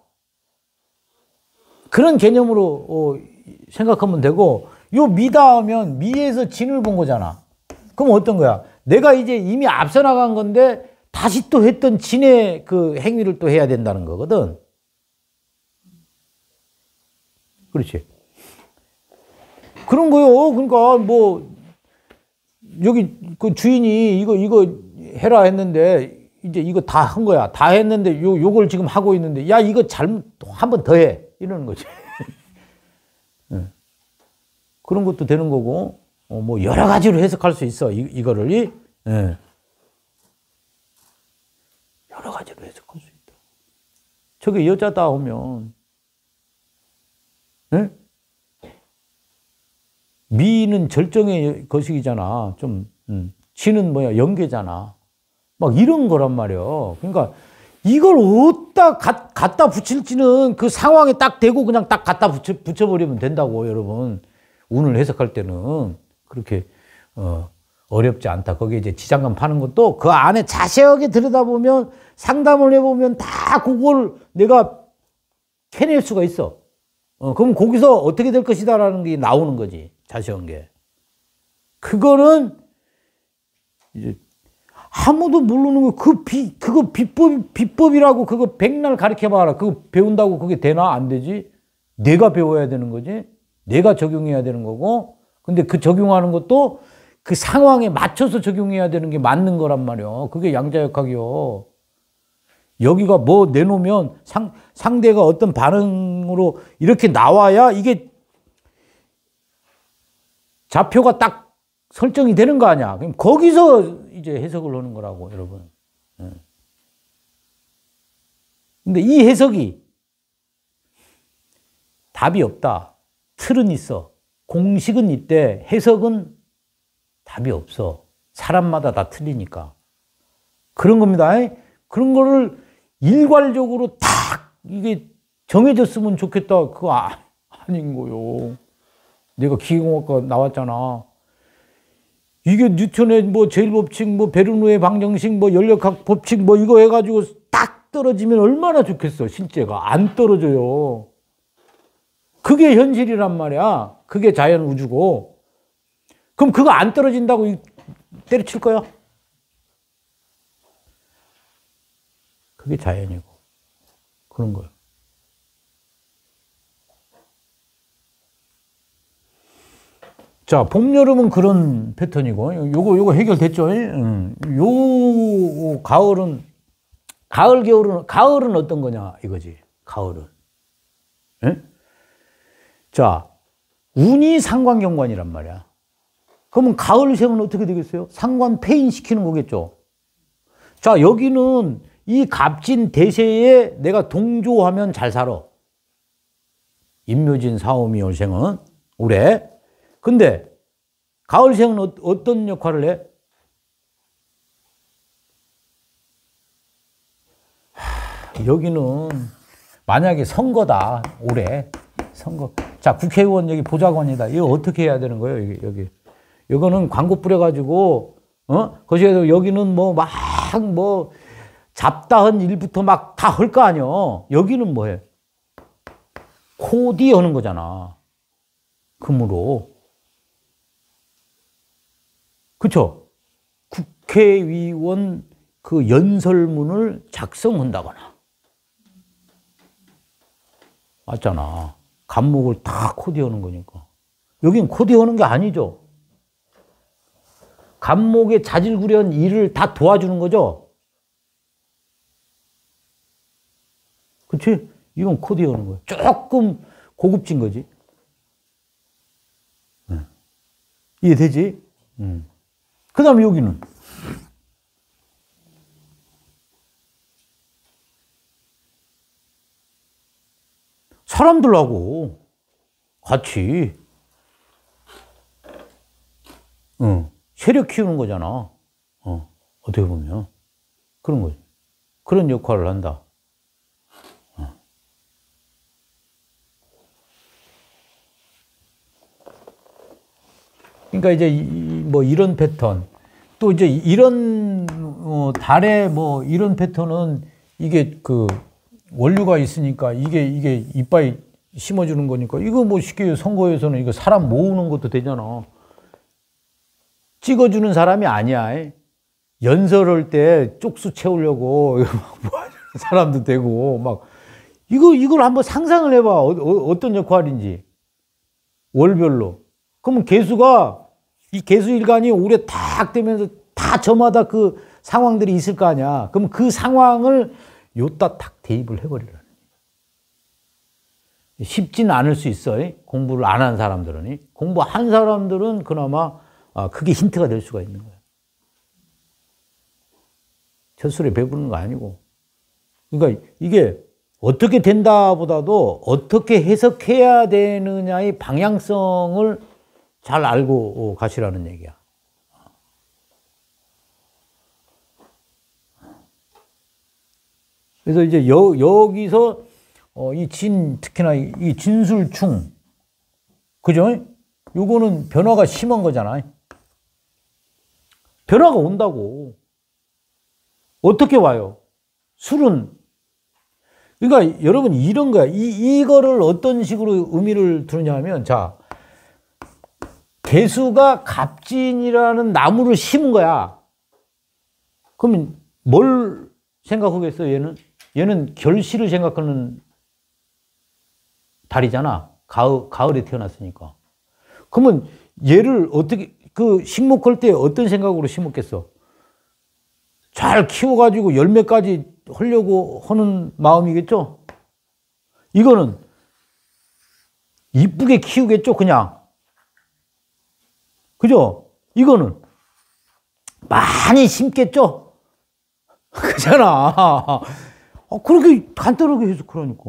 그런 개념으로 생각하면 되고 요 미다 하면 미에서 진을 본 거잖아. 그럼 어떤 거야? 내가 이제 이미 앞서 나간 건데 다시 또 했던 진의 그 행위를 또 해야 된다는 거거든. 그렇지. 그런 거요. 그러니까 뭐 여기 그 주인이 이거 해라 했는데 이제 이거 다 한 거야. 다 했는데 요걸 지금 하고 있는데 야 이거 잘못 한 번 더 해. 이러는 거지. 그런 것도 되는 거고 뭐 여러 가지로 해석할 수 있어. 이거를 여러 가지로 해석할 수 있다. 저게 여자다 하면 미는 절정의 거식이잖아. 좀 지는 뭐야 연계잖아. 막 이런 거란 말이야. 그러니까 이걸 어디다 갖다 붙일지는 그 상황에 딱 대고 그냥 딱 갖다 붙여버리면 된다고 여러분. 운을 해석할 때는 그렇게 어렵지 않다. 거기에 이제 지장간 파는 것도 그 안에 자세하게 들여다보면 상담을 해보면 다 그걸 내가 캐낼 수가 있어. 그럼 거기서 어떻게 될 것이다라는 게 나오는 거지. 자세한 게. 그거는 이제 아무도 모르는 거, 그거 비법이라고 그거 백날 가르쳐 봐라. 그거 배운다고 그게 되나? 안 되지? 내가 배워야 되는 거지. 내가 적용해야 되는 거고. 근데 그 적용하는 것도 그 상황에 맞춰서 적용해야 되는 게 맞는 거란 말이야. 그게 양자역학이요. 여기가 뭐 내놓으면 상대가 어떤 반응으로 이렇게 나와야 이게 좌표가 딱 설정이 되는 거 아니야. 그럼 거기서 이제 해석을 하는 거라고, 여러분. 근데 이 해석이 답이 없다. 틀은 있어. 공식은 있대. 해석은 답이 없어. 사람마다 다 틀리니까. 그런 겁니다. 그런 거를 일괄적으로 딱 이게 정해졌으면 좋겠다. 그거 아닌 거요. 내가 기계공학과 나왔잖아. 이게 뉴턴의 뭐 제일법칙, 뭐 베르누의 방정식, 뭐 연력학 법칙 뭐 이거 해가지고 딱 떨어지면 얼마나 좋겠어. 실제가 안 떨어져요. 그게 현실이란 말이야. 그게 자연 우주고. 그럼 그거 안 떨어진다고 때려칠 거야? 그게 자연이고. 그런 거야. 자, 봄, 여름은 그런 패턴이고, 요거 해결됐죠? 요, 가을은 어떤 거냐, 이거지. 가을은. 예? 자, 운이 상관경관이란 말이야. 그러면 가을생은 어떻게 되겠어요? 상관 폐인시키는 거겠죠? 자, 여기는 이 갑진 대세에 내가 동조하면 잘 살아. 임묘진 사오미 월생은 올해. 근데 가을생은 어떤 역할을 해? 여기는 만약에 선거다. 올해 선거. 자, 국회의원 여기 보좌관이다. 이거 어떻게 해야 되는 거예요? 여기. 이거는 광고 뿌려가지고 거기에서 여기는 뭐 잡다한 일부터 막 다 할 거 아니요. 여기는 뭐해? 코디 하는 거잖아. 금으로. 그쵸? 국회의원 그 연설문을 작성한다거나. 맞잖아. 감목을 다 코디하는 거니까. 여긴 코디하는 게 아니죠. 감목의 자질구레한 일을 다 도와주는 거죠. 그치? 이건 코디하는 거야. 조금 고급진 거지. 이해되지? 그 다음에 여기는 사람들하고 같이 세력 키우는 거잖아. 어떻게 보면 그런 거지. 그런 역할을 한다. 그러니까 이제 뭐 이런 패턴, 또 이제 이런 달에 뭐 이런 패턴은 이게 그 원료가 있으니까 이게 이빨 심어주는 거니까 이거 뭐 쉽게 선거에서는 이거 사람 모으는 것도 되잖아. 찍어주는 사람이 아니야. 연설할 때 쪽수 채우려고 모아주는 사람도 되고 막 이걸 한번 상상을 해봐. 어떤 역할인지 월별로. 그러면 개수가 이 개수일간이 오래 탁 되면서 다 저마다 그 상황들이 있을 거 아니야. 그럼 그 상황을 요따 탁 대입을 해버리라는. 쉽지는 않을 수 있어. 공부를 안 한 사람들은. 공부한 사람들은 그나마 그게 힌트가 될 수가 있는 거야. 젖술에 배부르는 거 아니고. 그러니까 이게 어떻게 된다 보다도 어떻게 해석해야 되느냐의 방향성을 잘 알고 가시라는 얘기야. 그래서 이제 여기서 특히나 이 진술충, 그죠? 요거는 변화가 심한 거잖아. 변화가 온다고. 어떻게 와요? 술은. 그러니까 여러분 이런 거야. 이거를 어떤 식으로 의미를 두느냐 하면, 자, 개수가 갑진이라는 나무를 심은 거야. 그러면 뭘 생각하겠어, 얘는? 얘는 결실을 생각하는 달이잖아. 가을에 태어났으니까. 그러면 얘를 어떻게, 그 식목할 때 어떤 생각으로 심었겠어? 잘 키워가지고 열매까지 하려고 하는 마음이겠죠? 이거는 이쁘게 키우겠죠, 그냥. 그죠? 이거는 많이 심겠죠? 그잖아. 그렇게 간단하게 해서 그러니까.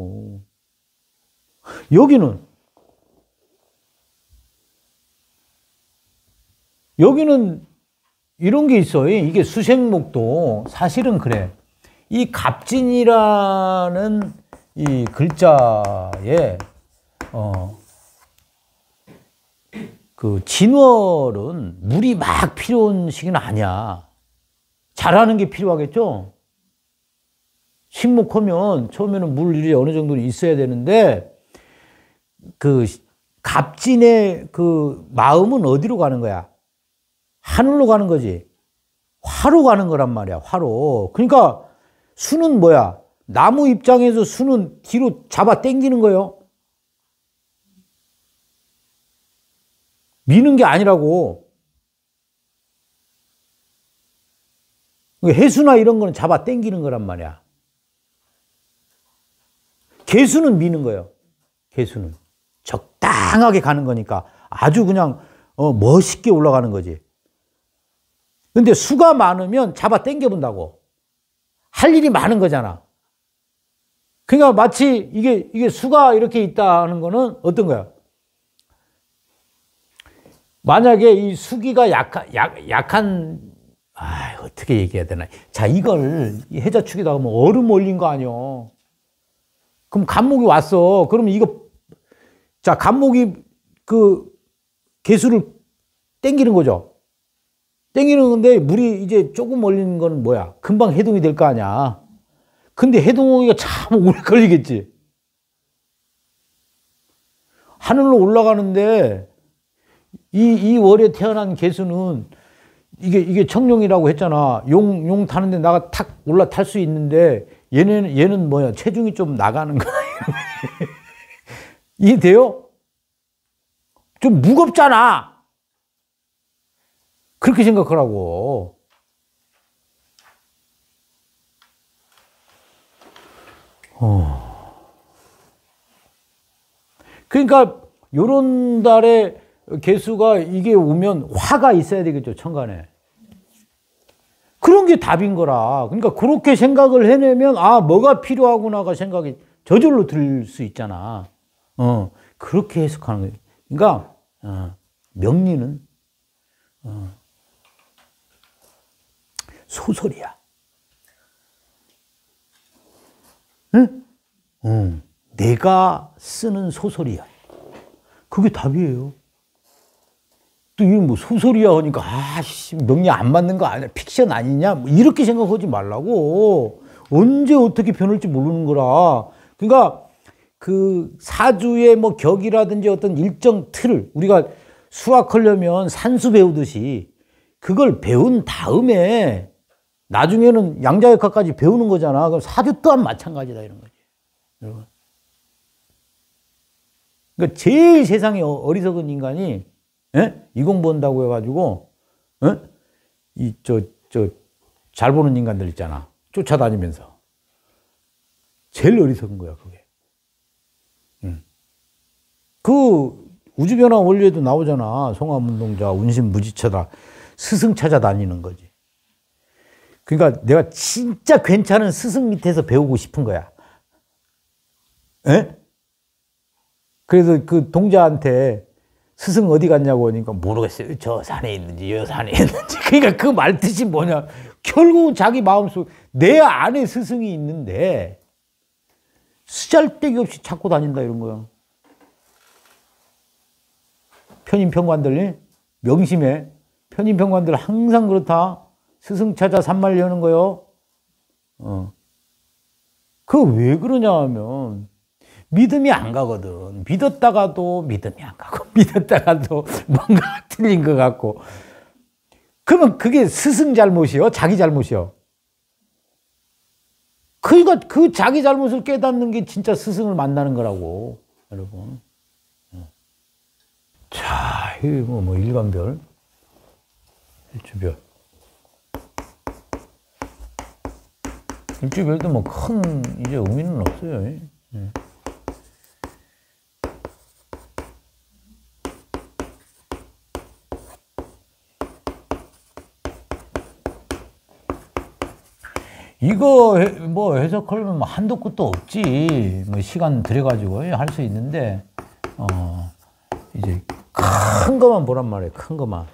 여기는 이런 게 있어요. 이게 수생목도 사실은 그래. 이 갑진이라는 이 글자에, 그 진월은 물이 막 필요한 시기는 아니야. 자라는 게 필요하겠죠? 식목하면 처음에는 물이 어느 정도는 있어야 되는데, 그 갑진의 그 마음은 어디로 가는 거야? 하늘로 가는 거지. 화로 가는 거란 말이야, 화로. 그러니까 수는 뭐야? 나무 입장에서 수는 뒤로 잡아 당기는 거예요. 미는 게 아니라고. 해수나 이런 거는 잡아 당기는 거란 말이야. 개수는 미는 거예요. 개수는. 적당하게 가는 거니까 아주 그냥 멋있게 올라가는 거지. 근데 수가 많으면 잡아 당겨 본다고. 할 일이 많은 거잖아. 그러니까 마치 이게 수가 이렇게 있다는 거는 어떤 거야? 만약에 이 수기가 약한, 어떻게 얘기해야 되나. 자, 이걸 해자축에다 하면 얼음 올린 거 아니야. 그럼 간목이 왔어. 그러면 자, 간목이 그 개수를 땡기는 거죠. 땡기는 건데 물이 이제 조금 올리는 건 뭐야? 금방 해동이 될 거 아니야. 근데 해동하기가 참 오래 걸리겠지. 하늘로 올라가는데 이 월에 태어난 개수는 이게 청룡이라고 했잖아. 용 타는데 나가 탁 올라탈 수 있는데 얘는 뭐야? 체중이 좀 나가는 거야. 이해돼요? 좀 무겁잖아. 그렇게 생각하라고. 그러니까 요런 달에 개수가 이게 오면 화가 있어야 되겠죠, 천간에. 그런 게 답인 거라. 그러니까 그렇게 생각을 해내면 아, 뭐가 필요하구나가 생각이 저절로 들 수 있잖아. 그렇게 해석하는 거예요. 그러니까 명리는 소설이야. 응? 내가 쓰는 소설이야. 그게 답이에요. 또 이게 뭐 소설이야 하니까 아씨 명리 안 맞는 거 아니야, 픽션 아니냐, 뭐 이렇게 생각하지 말라고. 언제 어떻게 변할지 모르는 거라. 그러니까 그 사주의 뭐 격이라든지 어떤 일정 틀을 우리가 수학하려면 산수 배우듯이 그걸 배운 다음에 나중에는 양자역학까지 배우는 거잖아. 그럼 사주 또한 마찬가지다 이런 거지. 여러분. 그러니까 제일 세상에 어리석은 인간이 이 공부한다고 해가지고 잘 보는 인간들 있잖아. 쫓아다니면서 제일 어리석은 거야 그게. 그 우주변화 원리에도 나오잖아. 송화문동자 운신무지처다. 스승 찾아다니는 거지. 그러니까 내가 진짜 괜찮은 스승 밑에서 배우고 싶은 거야. 에? 그래서 그 동자한테 스승 어디 갔냐고 하니까 모르겠어요. 저 산에 있는지 여 산에 있는지. 그러니까 그 말 뜻이 뭐냐. 결국은 자기 마음속 내 안에 스승이 있는데 쓰잘데기 없이 찾고 다닌다 이런 거야. 편인평관들 명심해. 편인평관들 항상 그렇다. 스승 찾아 산말 여는 거요. 그 왜 그러냐 하면 믿음이 안 가거든. 믿었다가도 믿음이 안 가고 믿었다가도 뭔가 틀린 것 같고. 그러면 그게 스승 잘못이요? 자기 잘못이요? 그러니까 그 자기 잘못을 깨닫는 게 진짜 스승을 만나는 거라고 여러분. 자, 이게 뭐 일간별, 일주별. 일주별도 뭐 큰 이제 의미는 없어요. 이거 뭐 해석하려면 뭐 한도 끝도 없지. 뭐 시간 들여가지고 할 수 있는데 이제 큰 것만 보란 말이에요. 큰 것만.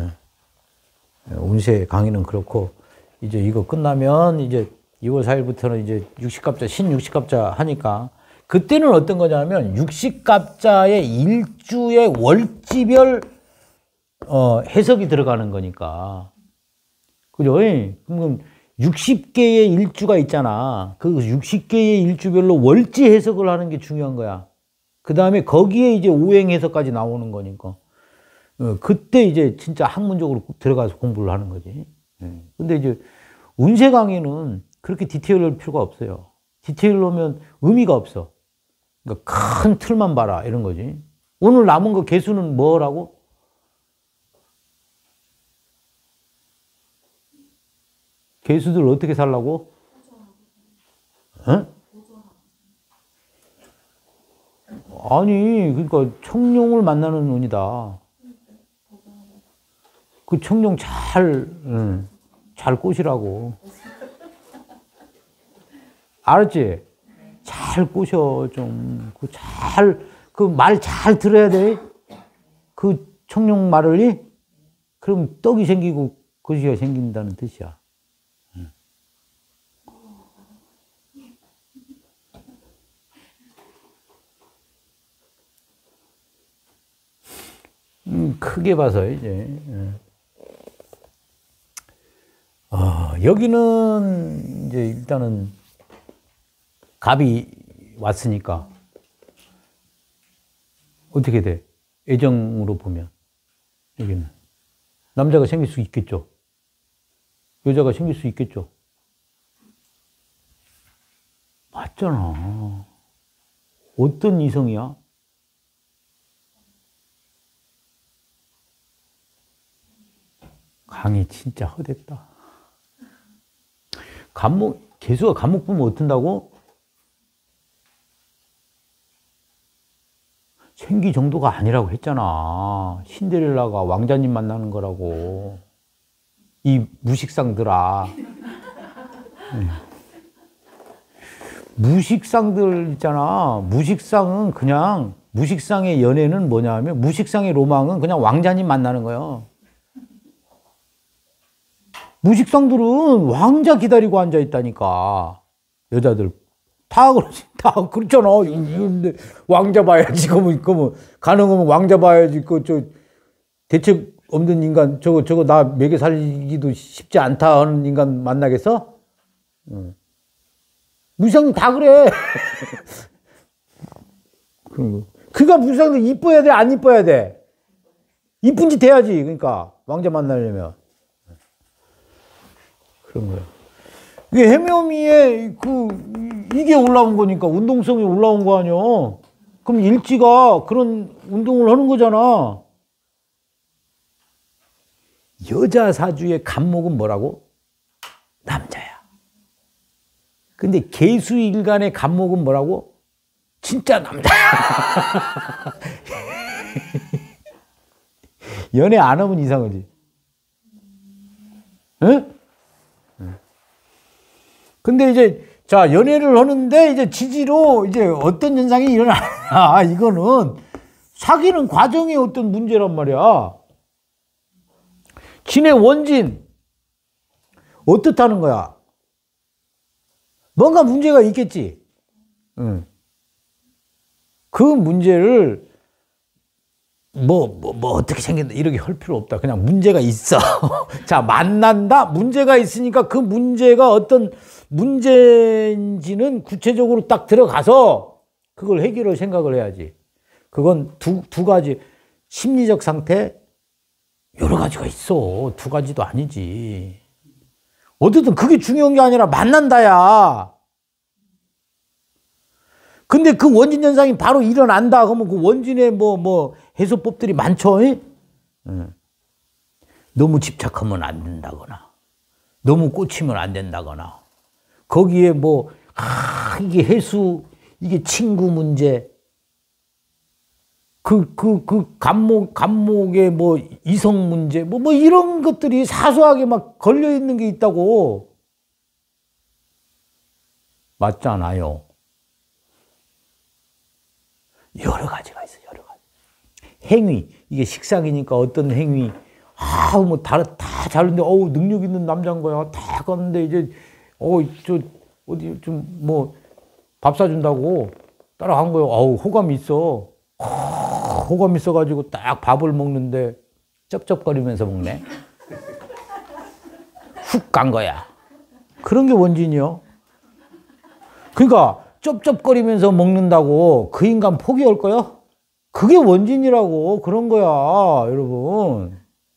운세 강의는 그렇고 이제 이거 끝나면 이제 2월 4일부터는 이제 육식갑자 신육식갑자 하니까 그때는 어떤 거냐면 육식갑자의 일주의 월지별 해석이 들어가는 거니까. 그죠? 그러면 60개의 일주가 있잖아. 그 60개의 일주별로 월지 해석을 하는 게 중요한 거야. 그 다음에 거기에 이제 오행 해석까지 나오는 거니까. 그때 이제 진짜 학문적으로 들어가서 공부를 하는 거지. 근데 이제 운세 강의는 그렇게 디테일할 필요가 없어요. 디테일하면 의미가 없어. 그러니까 큰 틀만 봐라 이런 거지. 오늘 남은 거 개수는 뭐라고? 개수들 어떻게 살라고? 아니, 그러니까 청룡을 만나는 운이다. 그 청룡 잘 꼬시라고. 알았지? 잘 꼬셔, 좀. 그 말 잘 들어야 돼. 그 청룡 말을, 그럼 떡이 생기고 거지가 생긴다는 뜻이야. 크게 봐서 이제. 여기는 이제 일단은 갑이 왔으니까 어떻게 돼? 애정으로 보면 여기는 남자가 생길 수 있겠죠. 여자가 생길 수 있겠죠. 맞잖아. 어떤 이성이야? 강이 진짜 헛됐다. 개수가 감목 보면 어떤다고? 생기 정도가 아니라고 했잖아. 신데렐라가 왕자님 만나는 거라고. 이 무식상들아. 무식상들 있잖아. 무식상은 그냥, 무식상의 연애는 뭐냐 하면, 무식상의 로망은 그냥 왕자님 만나는 거예요. 무식상들은 왕자 기다리고 앉아있다니까. 여자들. 다 그러지. 다 그렇잖아. 근데 왕자 봐야지. 그러면 가능하면 왕자 봐야지. 대책 없는 인간, 저거 나 먹여 살리기도 쉽지 않다 하는 인간 만나겠어? 무식상들 다 그래. 그러니까 무식상들 이뻐야 돼? 안 이뻐야 돼? 이쁜 짓 해야지. 그러니까 왕자 만나려면. 그런 거예요. 이게 해묘미에 이게 올라온 거니까 운동성이 올라온 거 아니야. 그럼 일지가 그런 운동을 하는 거잖아. 여자 사주의 간목은 뭐라고? 남자야. 근데 개수일간의 간목은 뭐라고? 진짜 남자야. 연애 안 하면 이상하지. 응? 근데 이제, 자, 연애를 하는데 이제 지지로 이제 어떤 현상이 일어나냐. 이거는 사귀는 과정의 어떤 문제란 말이야. 진의 원진. 어떻다는 거야? 뭔가 문제가 있겠지. 그 문제를 어떻게 생긴다, 이렇게 할 필요 없다. 그냥 문제가 있어. 자, 만난다? 문제가 있으니까 그 문제가 어떤 문제인지는 구체적으로 딱 들어가서 그걸 해결할 생각을 해야지. 그건 두 가지. 심리적 상태, 여러 가지가 있어. 두 가지도 아니지. 어쨌든 그게 중요한 게 아니라 만난다야. 근데 그 원진 현상이 바로 일어난다. 그러면 그 원진의 해소법들이 많죠. 너무 집착하면 안 된다거나, 너무 꽂히면 안 된다거나, 거기에 이게 해수, 이게 친구 문제, 감목의 이성 문제, 이런 것들이 사소하게 막 걸려 있는 게 있다고. 맞잖아요. 여러 가지가 있어, 여러 가지. 행위, 이게 식상이니까 어떤 행위, 다 잘하는데, 능력 있는 남자인 거야. 다 갔는데, 이제, 밥 사준다고 따라간 거예요. 호감이 있어. 호감 있어가지고 딱 밥을 먹는데, 쩝쩝거리면서 먹네. 훅 간 거야. 그런 게 원진이요. 그러니까, 쩝쩝거리면서 먹는다고 그 인간 포기할 거야? 그게 원진이라고. 그런 거야, 여러분.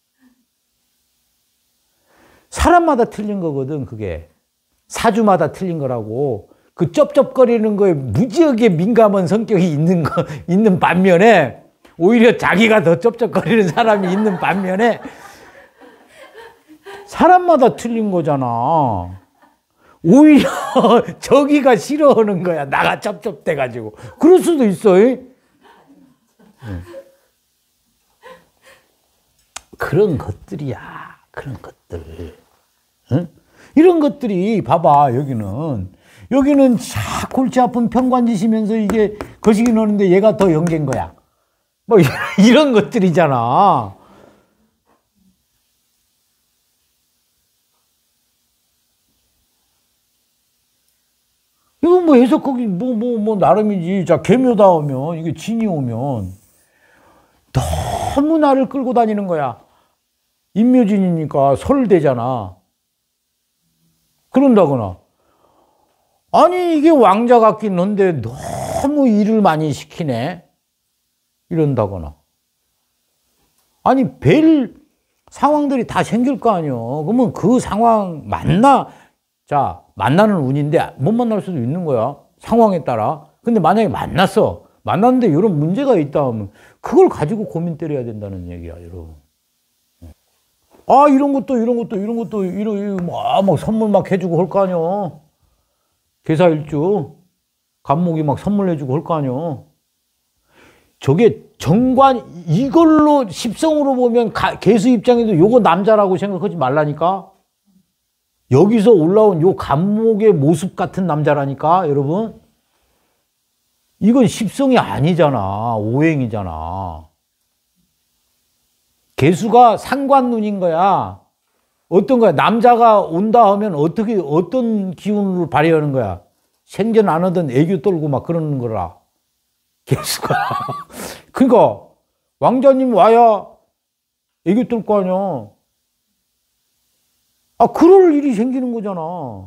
사람마다 틀린 거거든, 그게. 사주마다 틀린 거라고. 그 쩝쩝거리는 거에 무지하게 민감한 성격이 있는 반면에, 오히려 자기가 더 쩝쩝거리는 사람이 있는 반면에, 사람마다 틀린 거잖아. 오히려 저기가 싫어하는 거야. 나가 쩝쩝대가지고. 그럴 수도 있어. 그런 것들이야. 그런 것들. 응? 이런 것들이 봐봐. 여기는 골치 아픈 편관짓이면서 이게 거시기 노는데 얘가 더 연계인 거야. 이런 것들이잖아. 이건 해석하기 나름이지. 자, 개묘다 오면, 이게 진이 오면, 너무 나를 끌고 다니는 거야. 인묘진이니까 설되잖아. 그런다거나. 아니, 이게 왕자 같긴 한데, 너무 일을 많이 시키네. 이런다거나. 아니, 상황들이 다 생길 거 아니에요. 그러면 그 상황 자, 만나는 운인데 못 만날 수도 있는 거야. 상황에 따라. 근데 만약에 만났는데 이런 문제가 있다 하면 그걸 가지고 고민 때려야 된다는 얘기야, 여러분. 아, 이런 것도, 막 선물 막 해주고 할 거 아니야. 개사일주. 간목이 막 선물해주고 할 거 아니야. 저게 정관, 이걸로 십성으로 보면 개수 입장에도 요거 남자라고 생각하지 말라니까. 여기서 올라온 요 간목의 모습 같은 남자라니까, 여러분. 이건 십성이 아니잖아. 오행이잖아. 개수가 상관눈인 거야. 어떤 거야? 남자가 온다 하면 어떤 기운을 발휘하는 거야? 생전 안 하던 애교 떨고 막 그러는 거라. 개수가. 그러니까 왕자님 와야 애교 떨 거 아니야. 아, 그럴 일이 생기는 거잖아.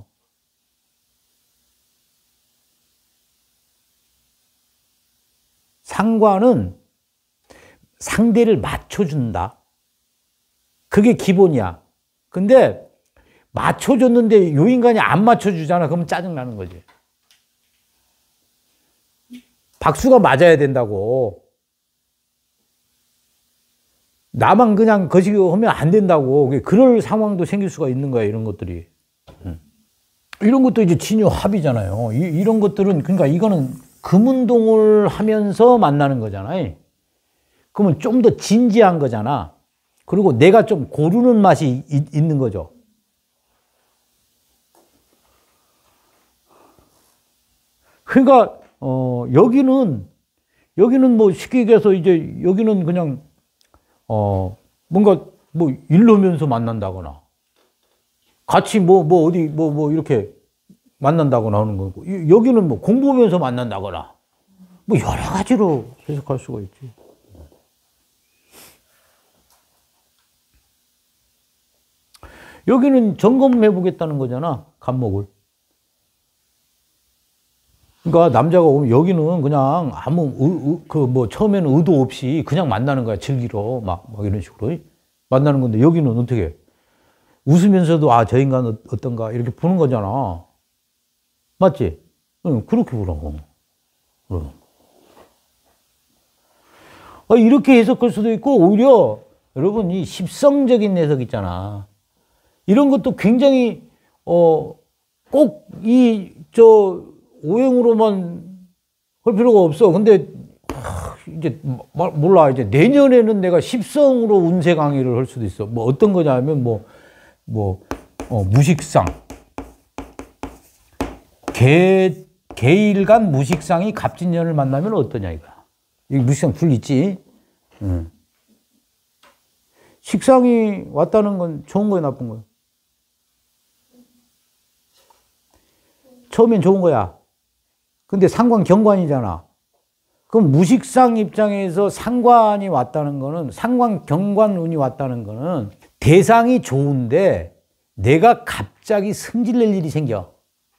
상관은 상대를 맞춰준다. 그게 기본이야. 근데 맞춰줬는데 요 인간이 안 맞춰주잖아. 그러면 짜증나는 거지. 박수가 맞아야 된다고. 나만 그냥 거시기 하면 안 된다고. 그럴 상황도 생길 수가 있는 거야, 이런 것들이. 이런 것도 이제 진요합이잖아요. 이런 것들은, 그러니까 이거는 금운동을 하면서 만나는 거잖아요. 그러면 좀 더 진지한 거잖아. 그리고 내가 좀 고르는 맛이 있는 거죠. 그러니까, 여기는 뭐 쉽게 얘기해서 이제 여기는 그냥, 뭔가 뭐 일하면서 만난다거나, 같이 어디 이렇게 만난다거나 하는 거고, 여기는 뭐 공부하면서 만난다거나, 뭐 여러 가지로 해석할 수가 있지. 여기는 점검해 보겠다는 거잖아, 간목을. 그러니까 남자가 오면 여기는 그냥 아무 처음에는 의도 없이 그냥 만나는 거야. 즐기러 막 이런 식으로 만나는 건데, 여기는 어떻게 웃으면서도 저 인간 어떤가 이렇게 보는 거잖아. 맞지? 응, 그렇게 보라고. 이렇게 해석할 수도 있고, 오히려 여러분 이 십성적인 해석 있잖아. 이런 것도 굉장히 꼭 오행으로만 할 필요가 없어. 근데 이제 몰라. 이제 내년에는 내가 십성으로 운세 강의를 할 수도 있어. 뭐 어떤 거냐면 무식상. 개일간 무식상이 갑진년을 만나면 어떠냐 이거야. 이 무식상 불 있지. 식상이 왔다는 건 좋은 거야, 나쁜 거야? 처음엔 좋은 거야. 근데 상관 경관이잖아. 그럼 무식상 입장에서 상관이 왔다는 거는, 상관 경관 운이 왔다는 거는 대상이 좋은데 내가 갑자기 승질낼 일이 생겨.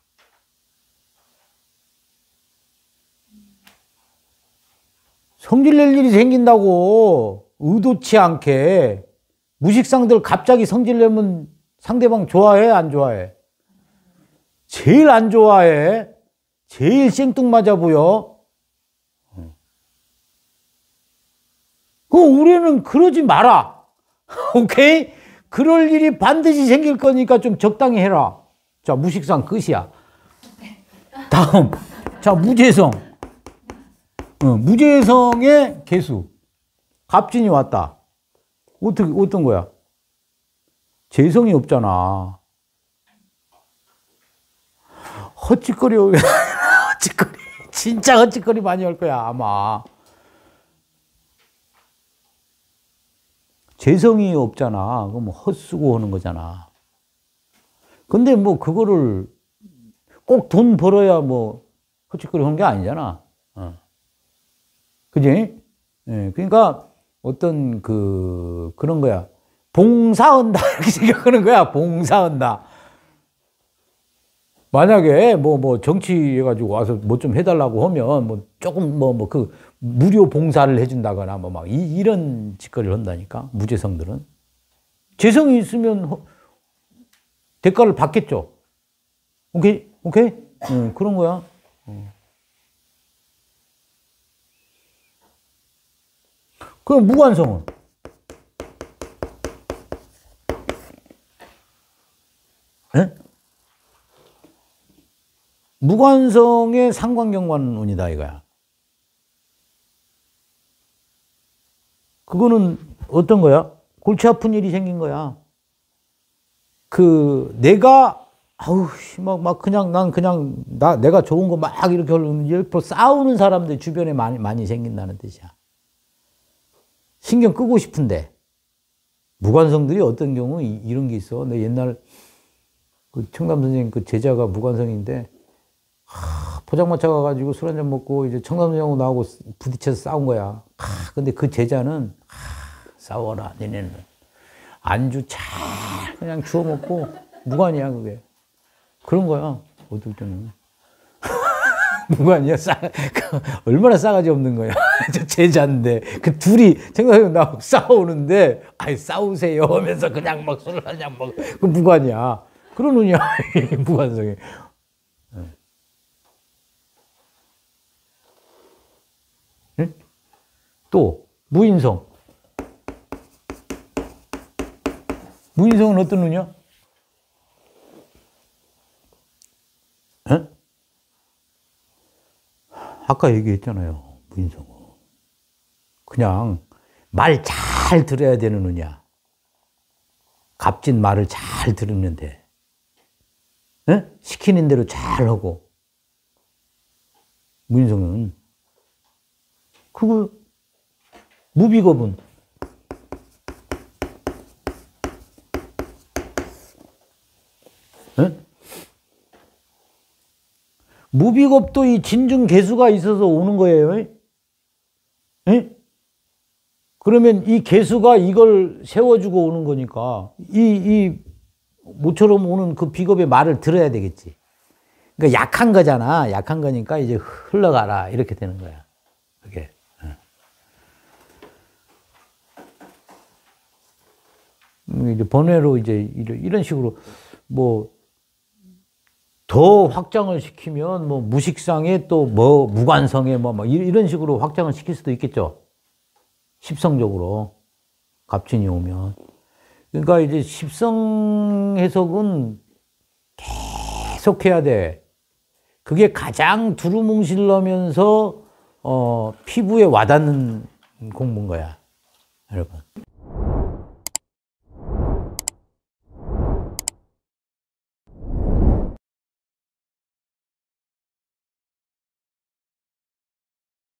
성질낼 일이 생긴다고. 의도치 않게. 무식상들 갑자기 성질내면 상대방 좋아해, 안 좋아해? 제일 안 좋아해. 제일 생뚱맞아 보여. 우리는 그러지 마라. 오케이? 그럴 일이 반드시 생길 거니까 좀 적당히 해라. 자, 무식상 끝이야. 다음. 자, 무재성. 무재성의 개수. 갑진이 왔다. 어떤 거야? 재성이 없잖아. 헛짓거리. 헛짓거리. 진짜 헛짓거리 많이 할 거야, 아마. 재성이 없잖아. 그럼 헛쓰고 하는 거잖아. 근데 그거를 꼭 돈 벌어야 헛짓거리 하는 게 아니잖아. 그지? 예, 그러니까 어떤 그런 거야. 봉사한다. 이렇게 생각하는 거야. 봉사한다. 만약에 정치 해가지고 와서 뭐 좀 해달라고 하면 조금 무료 봉사를 해준다거나 이런 짓거리를 한다니까. 무재성들은. 재성이 있으면 대가를 받겠죠. 오케이? 오케이? 그런 거야. 그럼 무관성은? 네? 무관성의 상관경관운이다 이거야. 그거는 어떤 거야? 골치 아픈 일이 생긴 거야. 내가 아우 내가 좋은 거 막 이렇게 이렇게 싸우는 사람들 주변에 많이 생긴다는 뜻이야. 신경 끄고 싶은데 무관성들이 어떤 경우 이런 게 있어. 내 옛날 그 청담 선생님 그 제자가 무관성인데 포장마차 가가지고 술 한잔 먹고 이제 청담 선생님하고 나하고 부딪혀서 싸운 거야. 근데 그 제자는 싸워라 니네는 안주 잘 그냥 주워 먹고 무관이야 그게. 그런 거야 어떨 때는. 무관이야. 얼마나 싸가지 없는 거야. 저 제자인데 그 둘이 청담 나하고 싸우는데 싸우세요 하면서 그냥 막 술 한잔 먹어. 그 무관이야. 그런 운이야 무관성이. 응? 또 무인성. 무인성은 어떤 운이야? 응? 아까 얘기했잖아요. 무인성은 그냥 말 잘 들어야 되는 운이야. 값진 말을 잘 들으면 돼. 응? 시키는 대로 잘 하고. 무인성은 그거 무비겁은 응? 무비겁도 이 진중개수가 있어서 오는 거예요. 응? 그러면 이 개수가 이걸 세워주고 오는 거니까 이 모처럼 오는 그 비겁의 말을 들어야 되겠지. 그러니까 약한 거잖아. 약한 거니까 이제 흘러가라 이렇게 되는 거야. 그게. 이제 번외로 이제 이런 식으로 더 확장을 시키면 무식상에 또 무관성에 이런 식으로 확장을 시킬 수도 있겠죠. 십성적으로 갑진이 오면. 그러니까 이제 십성 해석은 계속 해야 돼. 그게 가장 두루뭉실하면서 피부에 와닿는 공부인 거야, 여러분.